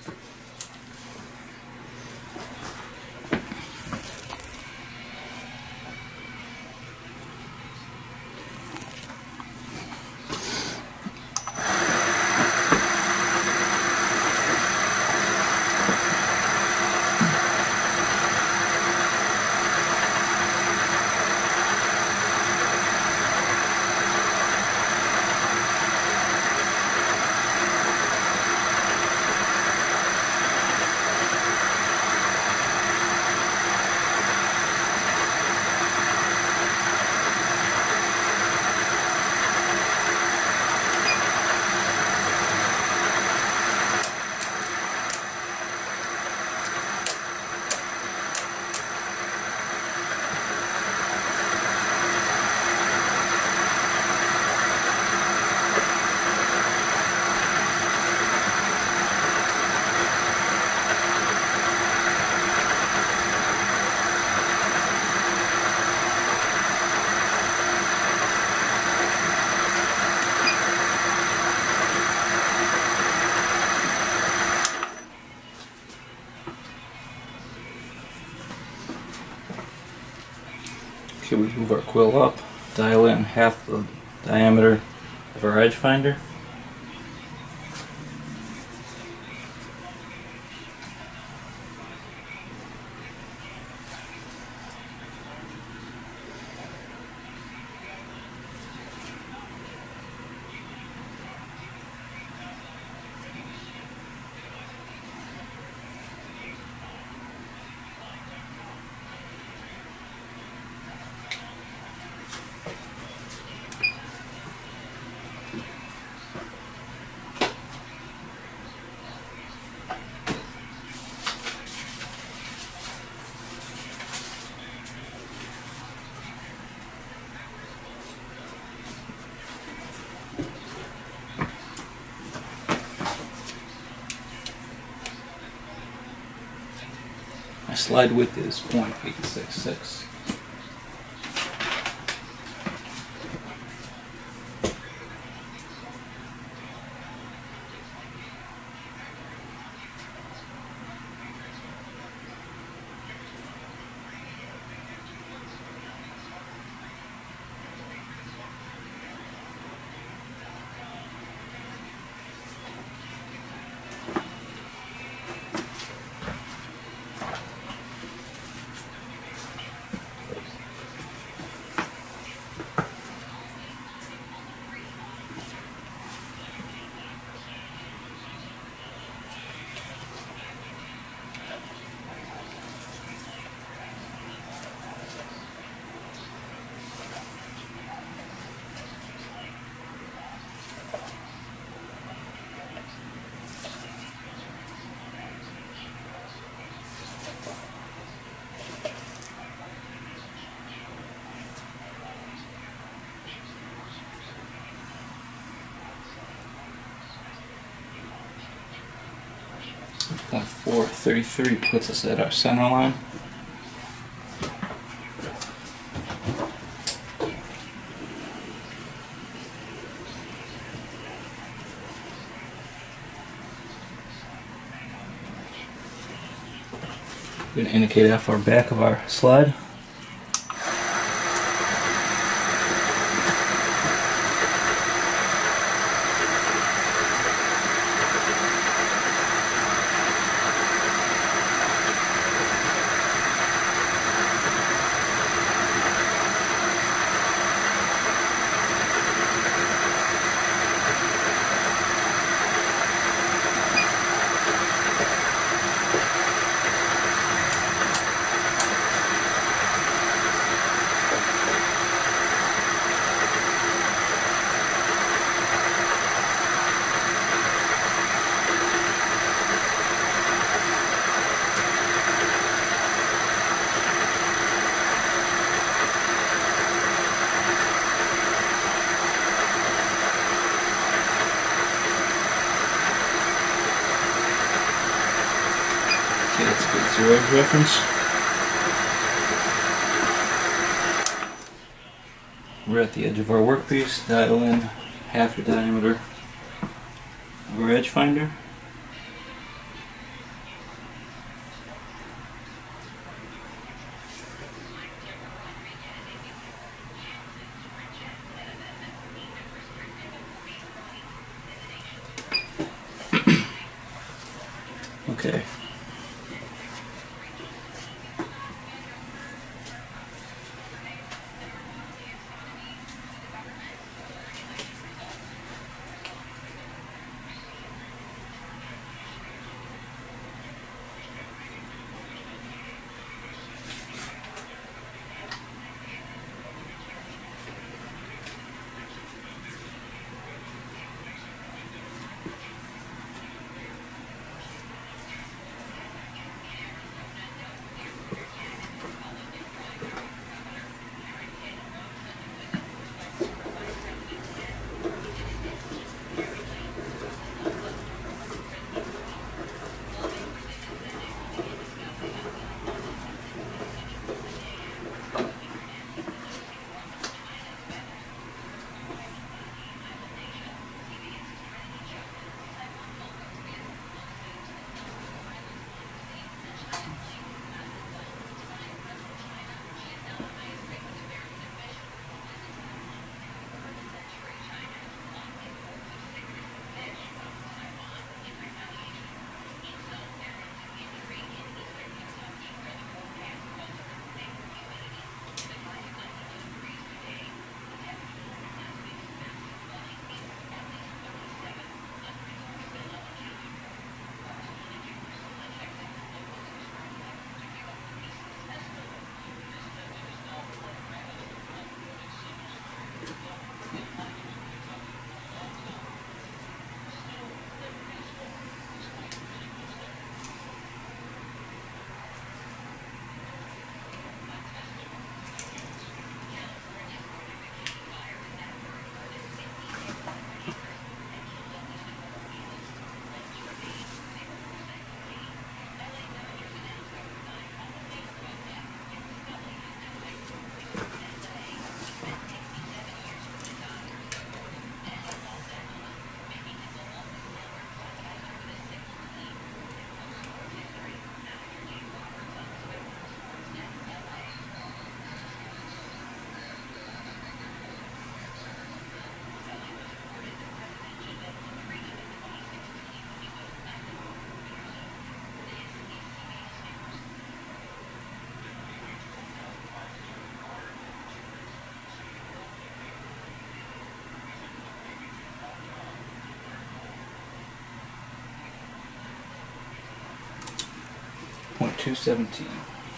S1: Okay, we move our quill up, dial in half the diameter of our edge finder. My slide width is zero point eight six six. point four three three puts us at our center line. We're going to indicate how far back of our slide. Okay, let's go to edge reference. We're at the edge of our workpiece. Dial in half the diameter of our edge finder. Okay. point two seventeen.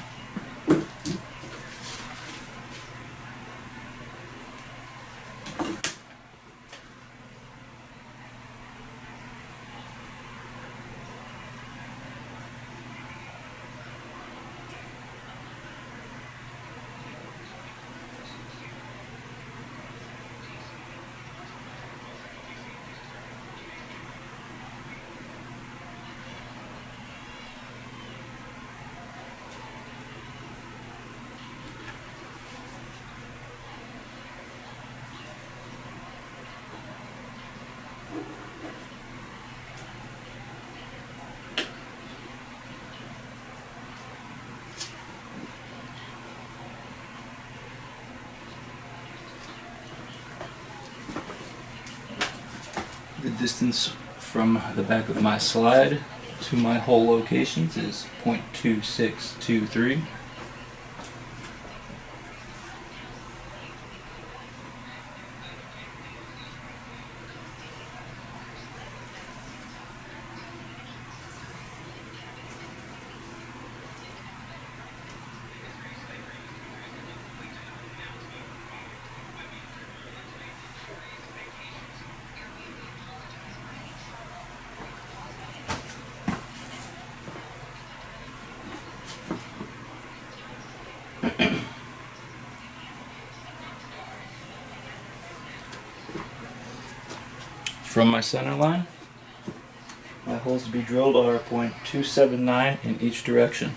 S1: The distance from the back of my slide to my hole locations is zero point two six two three. From my center line, my holes to be drilled are zero point two seven nine in each direction.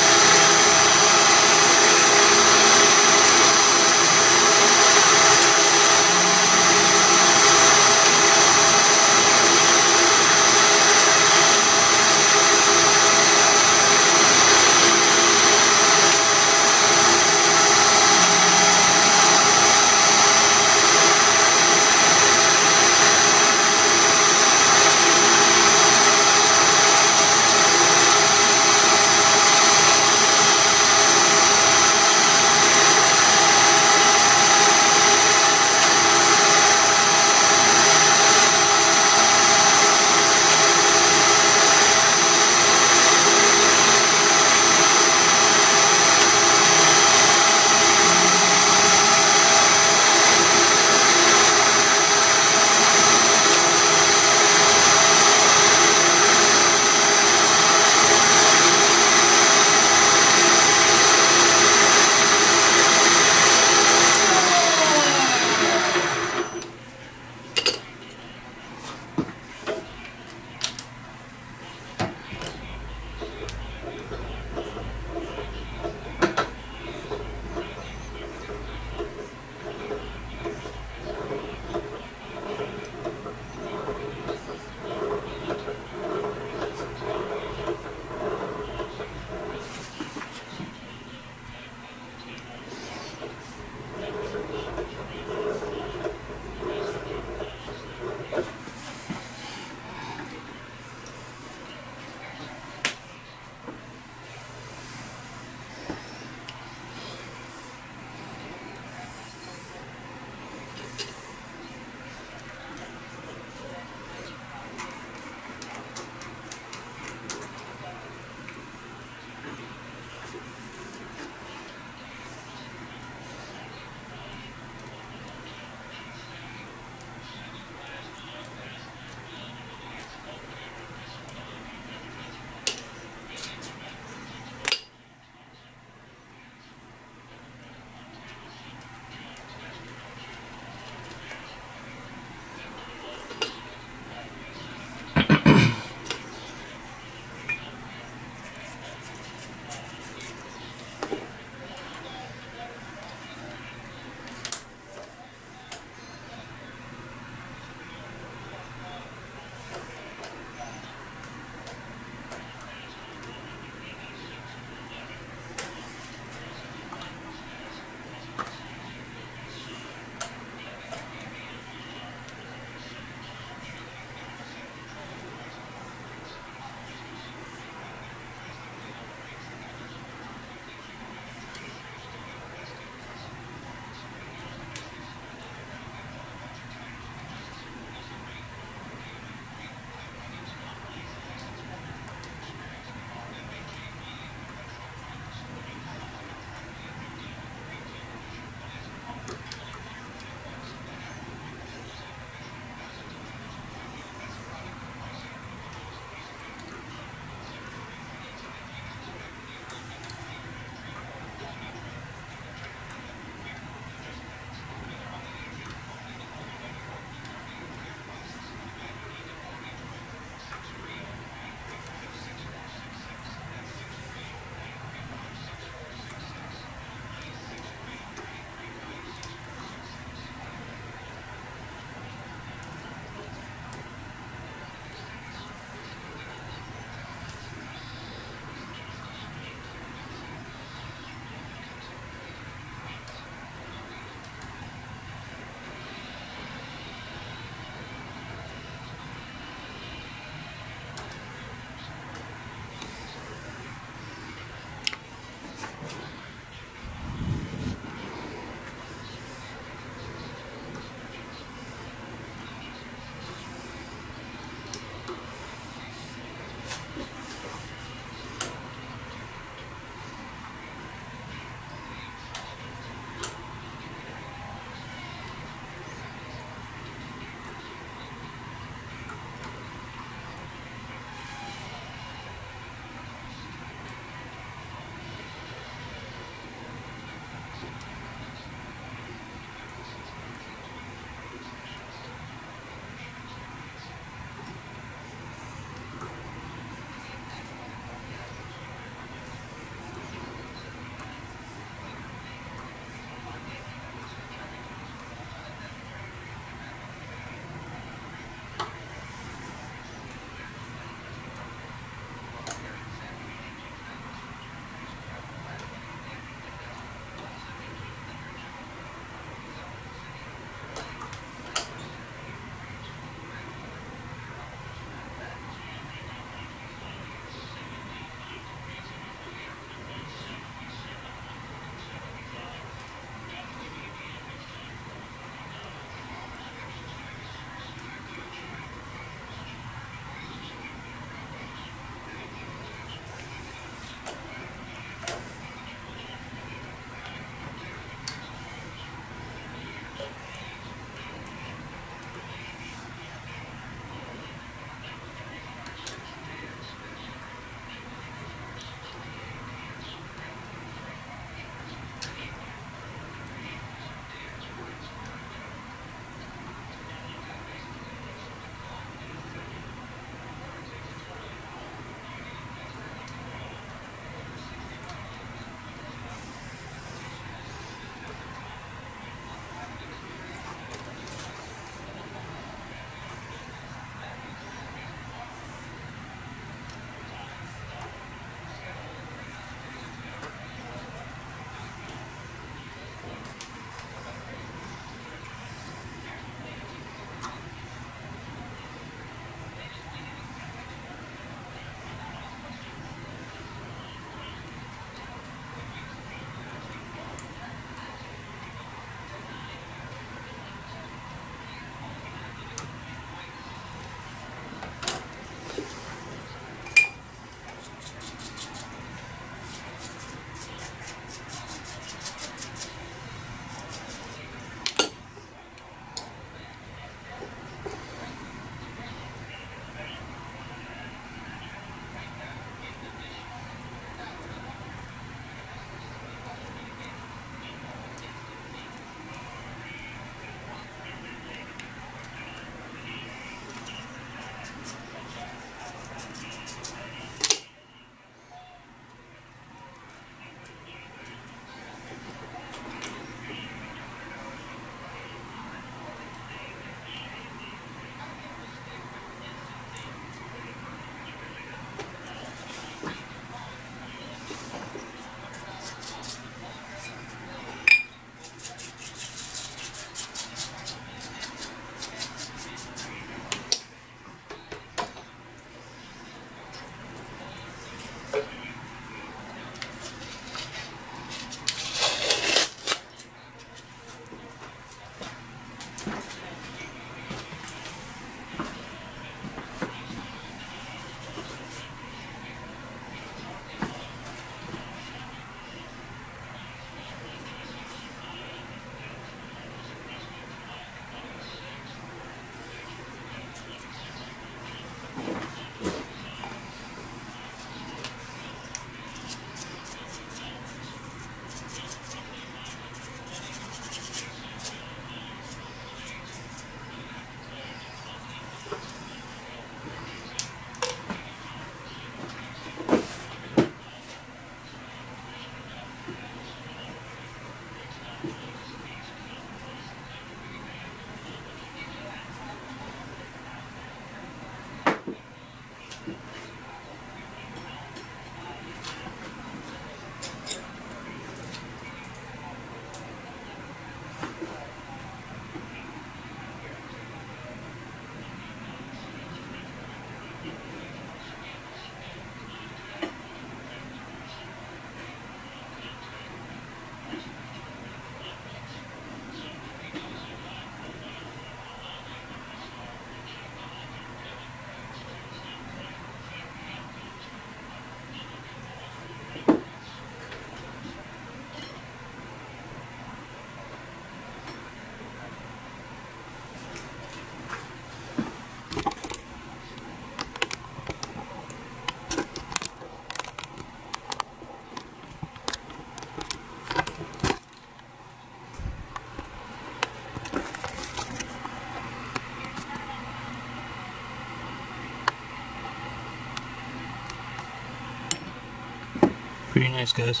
S1: Pretty nice, guys.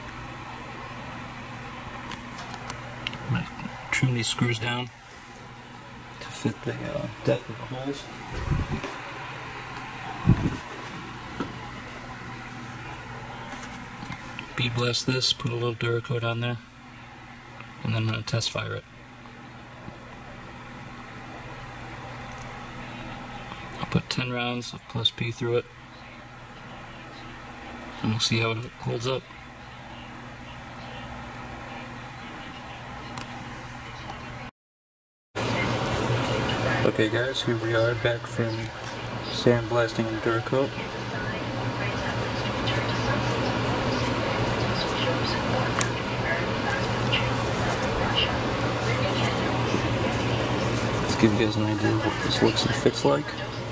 S1: I'm gonna trim these screws down to fit the uh, depth of the holes. Bead blast this, put a little Duracoat on there, and then I'm going to test fire it. I'll put ten rounds of plus P through it, and we'll see how it holds up. Okay guys, here we are back from sandblasting and Duracoat. Let's give you guys an idea of what this looks and fits like.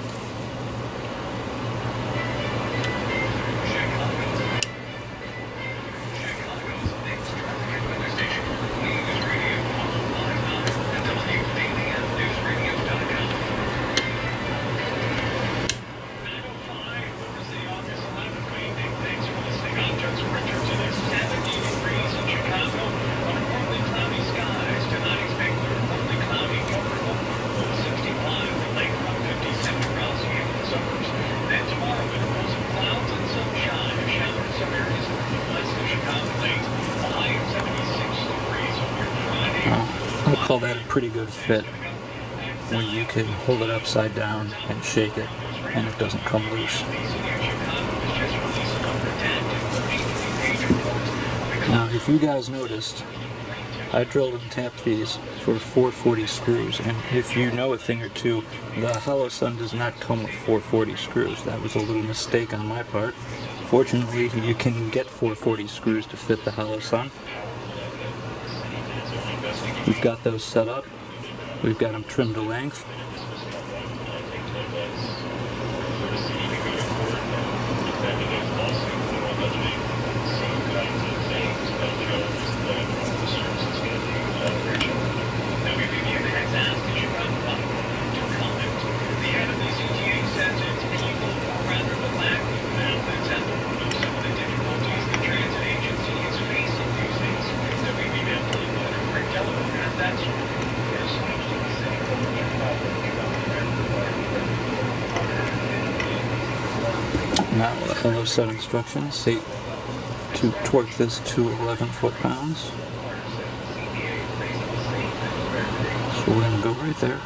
S1: I'll call that a pretty good fit when you can hold it upside down and shake it and it doesn't come loose. Now if you guys noticed, I drilled and tapped these for four forty screws, and if you know a thing or two, the Holosun does not come with four forty screws. That was a little mistake on my part. Fortunately, you can get four forty screws to fit the Holosun. We've got those set up. We've got them trimmed to length. Now the Holosun instructions say to torque this to eleven foot-pounds. So we're going to go right there.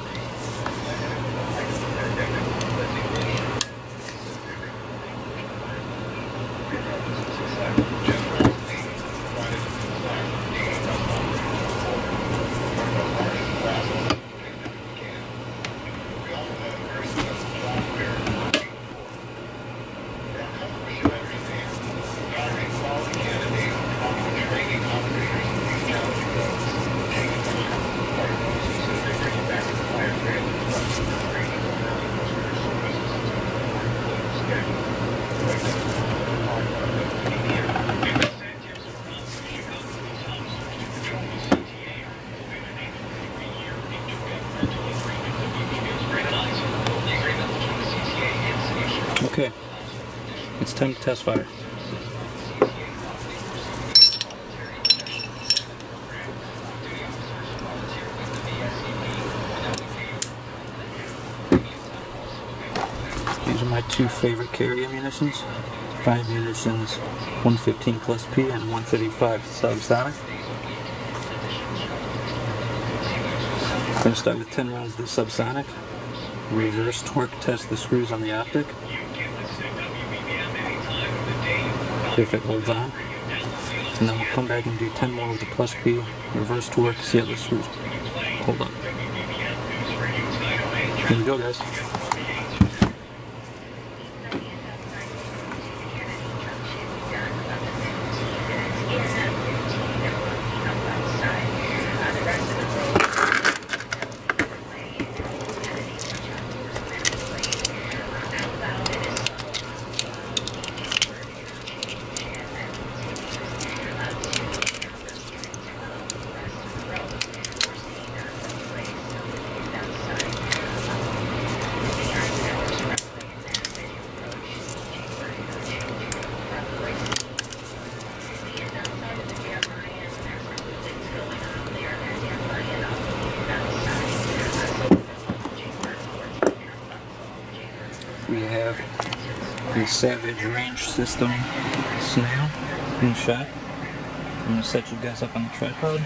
S1: Okay, it's time to test fire. These are my two favorite carry ammunitions. Five munitions, one fifteen plus P and one thirty-five subsonic. I'm going to start with ten rounds of the subsonic. Reverse torque test the screws on the optic. If it holds on. And then we'll come back and do ten more with the plus P, reverse torque, see how the screws hold on. Here we go, guys. Savage range system snail in shot. I'm going to set you guys up on the tripod.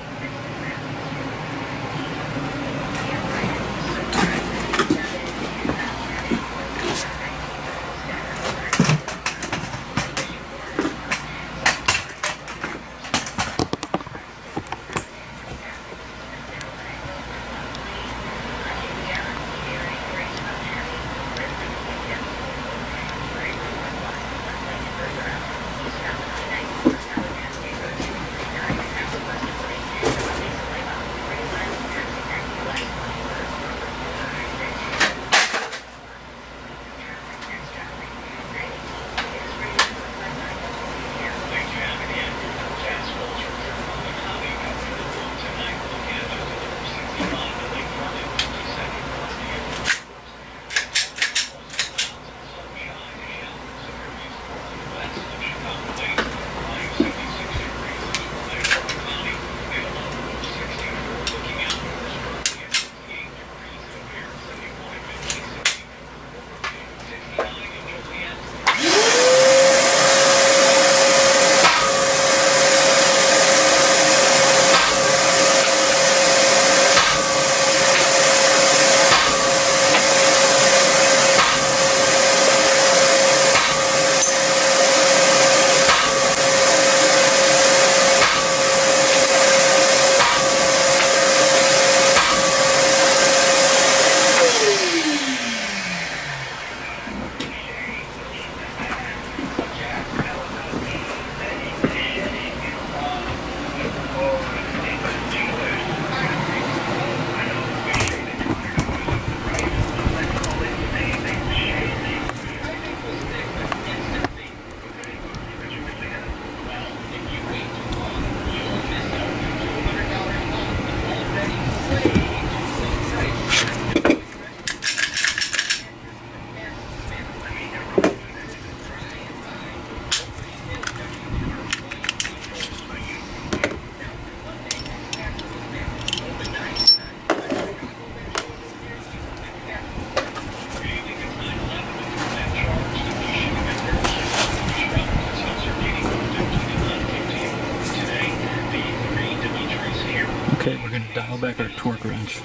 S1: Okay, we're going to dial back our torque wrench.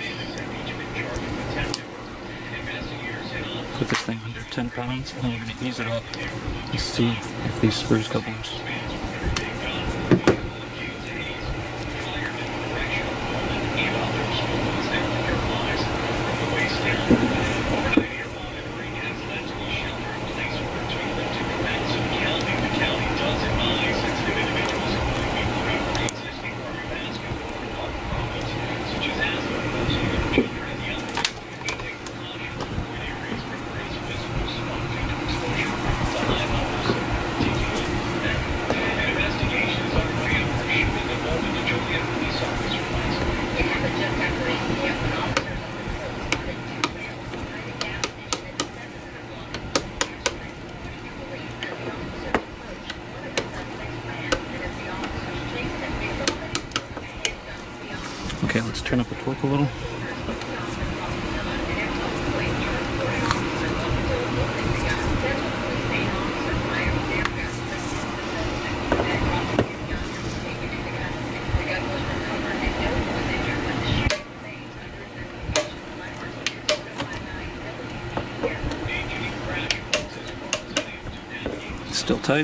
S1: Put this thing under ten pounds, and then we're going to ease it up and see if these spurs come loose. Okay, let's turn up the torque a little. Still tight.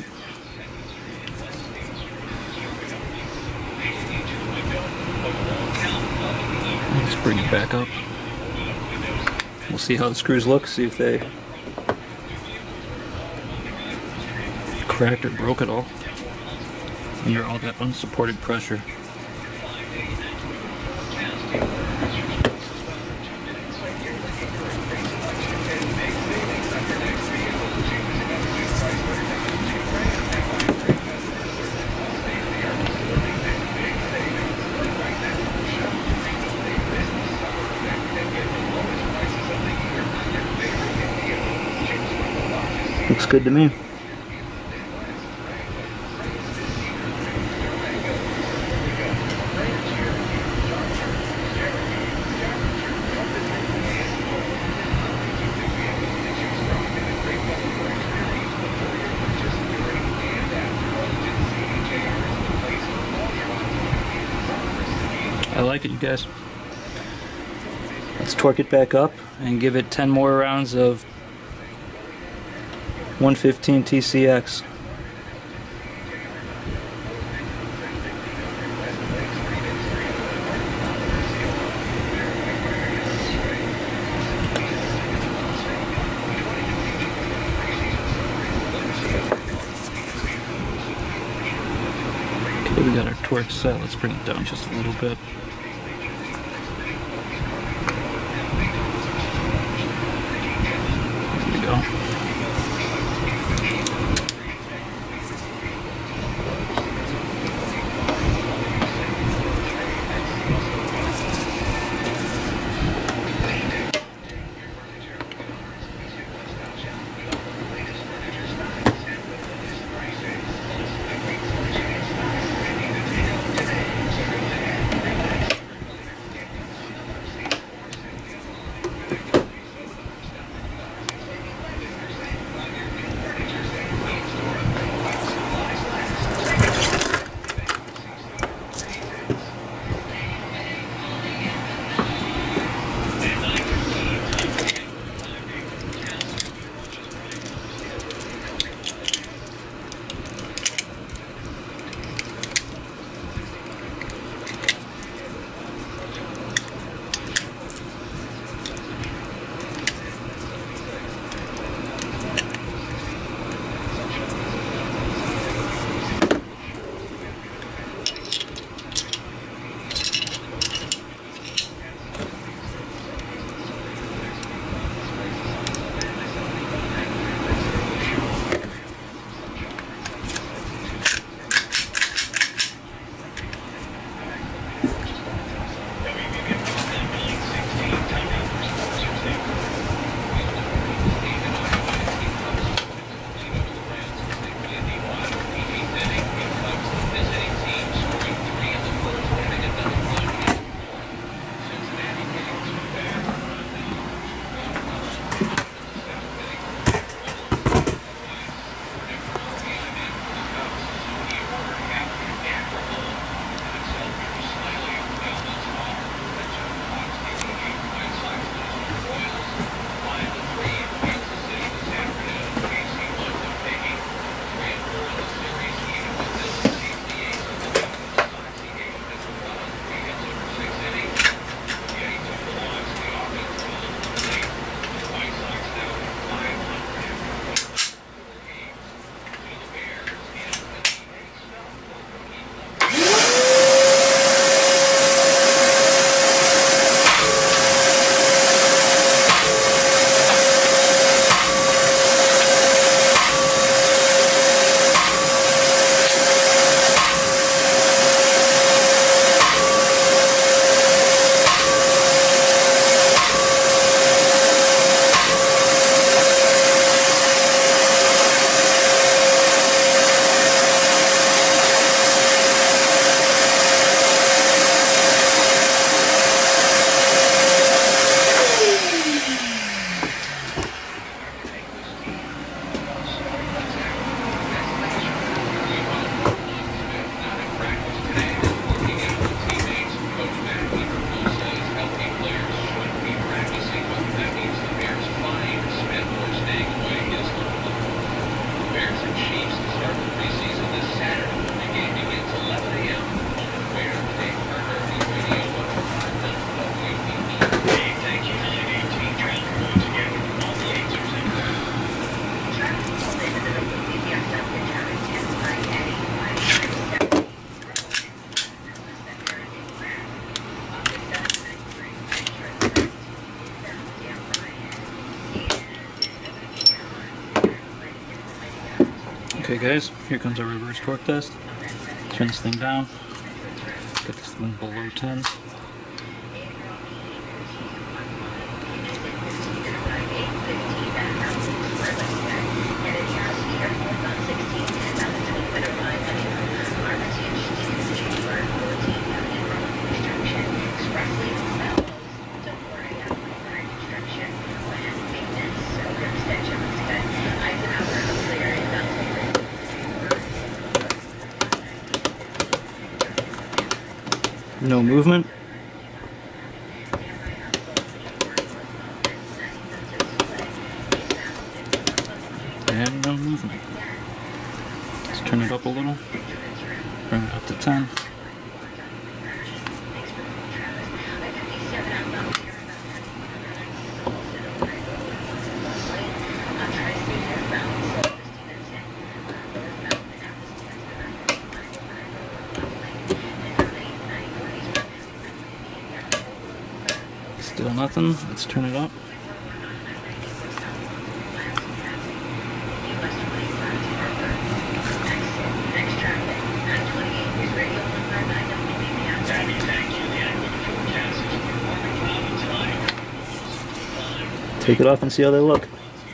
S1: Let's bring it back up. We'll see how the screws look, see if they cracked or broke at all. And you're all got unsupported pressure. Looks good to me. like it, you guys. Let's torque it back up and give it ten more rounds of one fifteen T C X. Okay, we got our torque set. Let's bring it down just a little bit. There we go. Okay guys, here comes our reverse torque test. Turn this thing down, get this thing below ten. No movement. Turn it up a little. Bring it up to ten. Still nothing. Let's turn it up. Take it off and see how they look.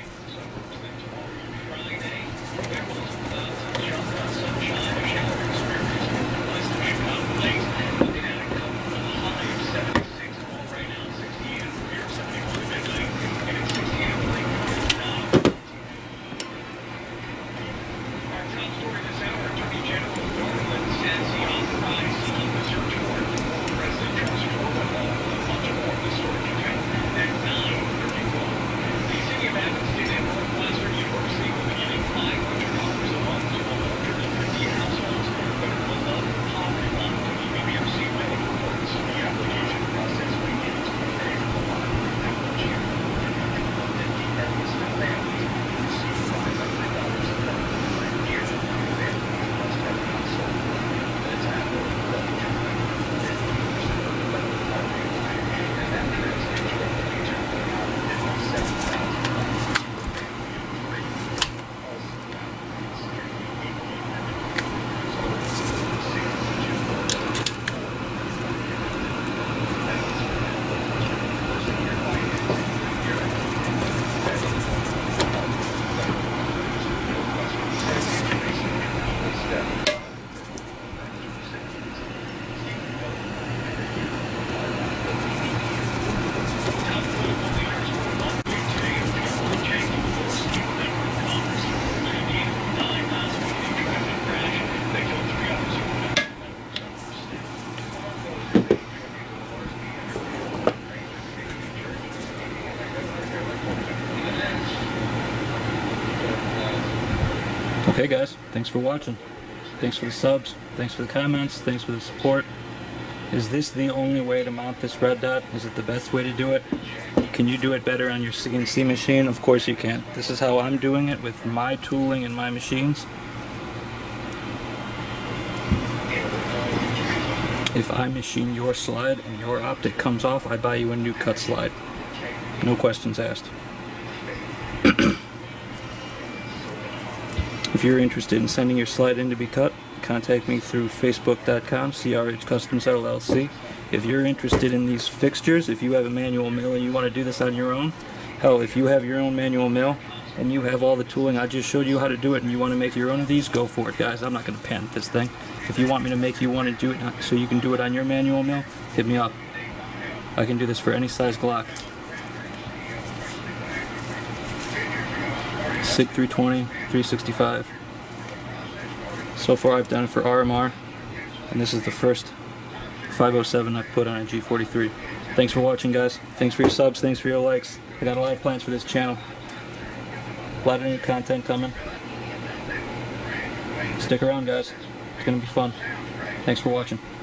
S1: Okay guys, thanks for watching. Thanks for the subs, thanks for the comments, thanks for the support. Is this the only way to mount this red dot? Is it the best way to do it? Can you do it better on your C N C machine? Of course you can. This is how I'm doing it with my tooling and my machines. If I machine your slide and your optic comes off, I buy you a new cut slide. No questions asked. If you're interested in sending your slide in to be cut, contact me through facebook dot com, C R H Customs L L C. If you're interested in these fixtures, if you have a manual mill and you want to do this on your own, hell, if you have your own manual mill and you have all the tooling, I just showed you how to do it, and you want to make your own of these, go for it, guys. I'm not going to patent this thing. If you want me to make you one and do it so you can do it on your manual mill, hit me up. I can do this for any size Glock. SIG three twenty, three sixty-five. So far I've done it for R M R, and this is the first five oh seven I've put on a G forty-three. Thanks for watching, guys. Thanks for your subs, thanks for your likes. I got a lot of plans for this channel. A lot of new content coming. Stick around, guys. It's gonna be fun. Thanks for watching.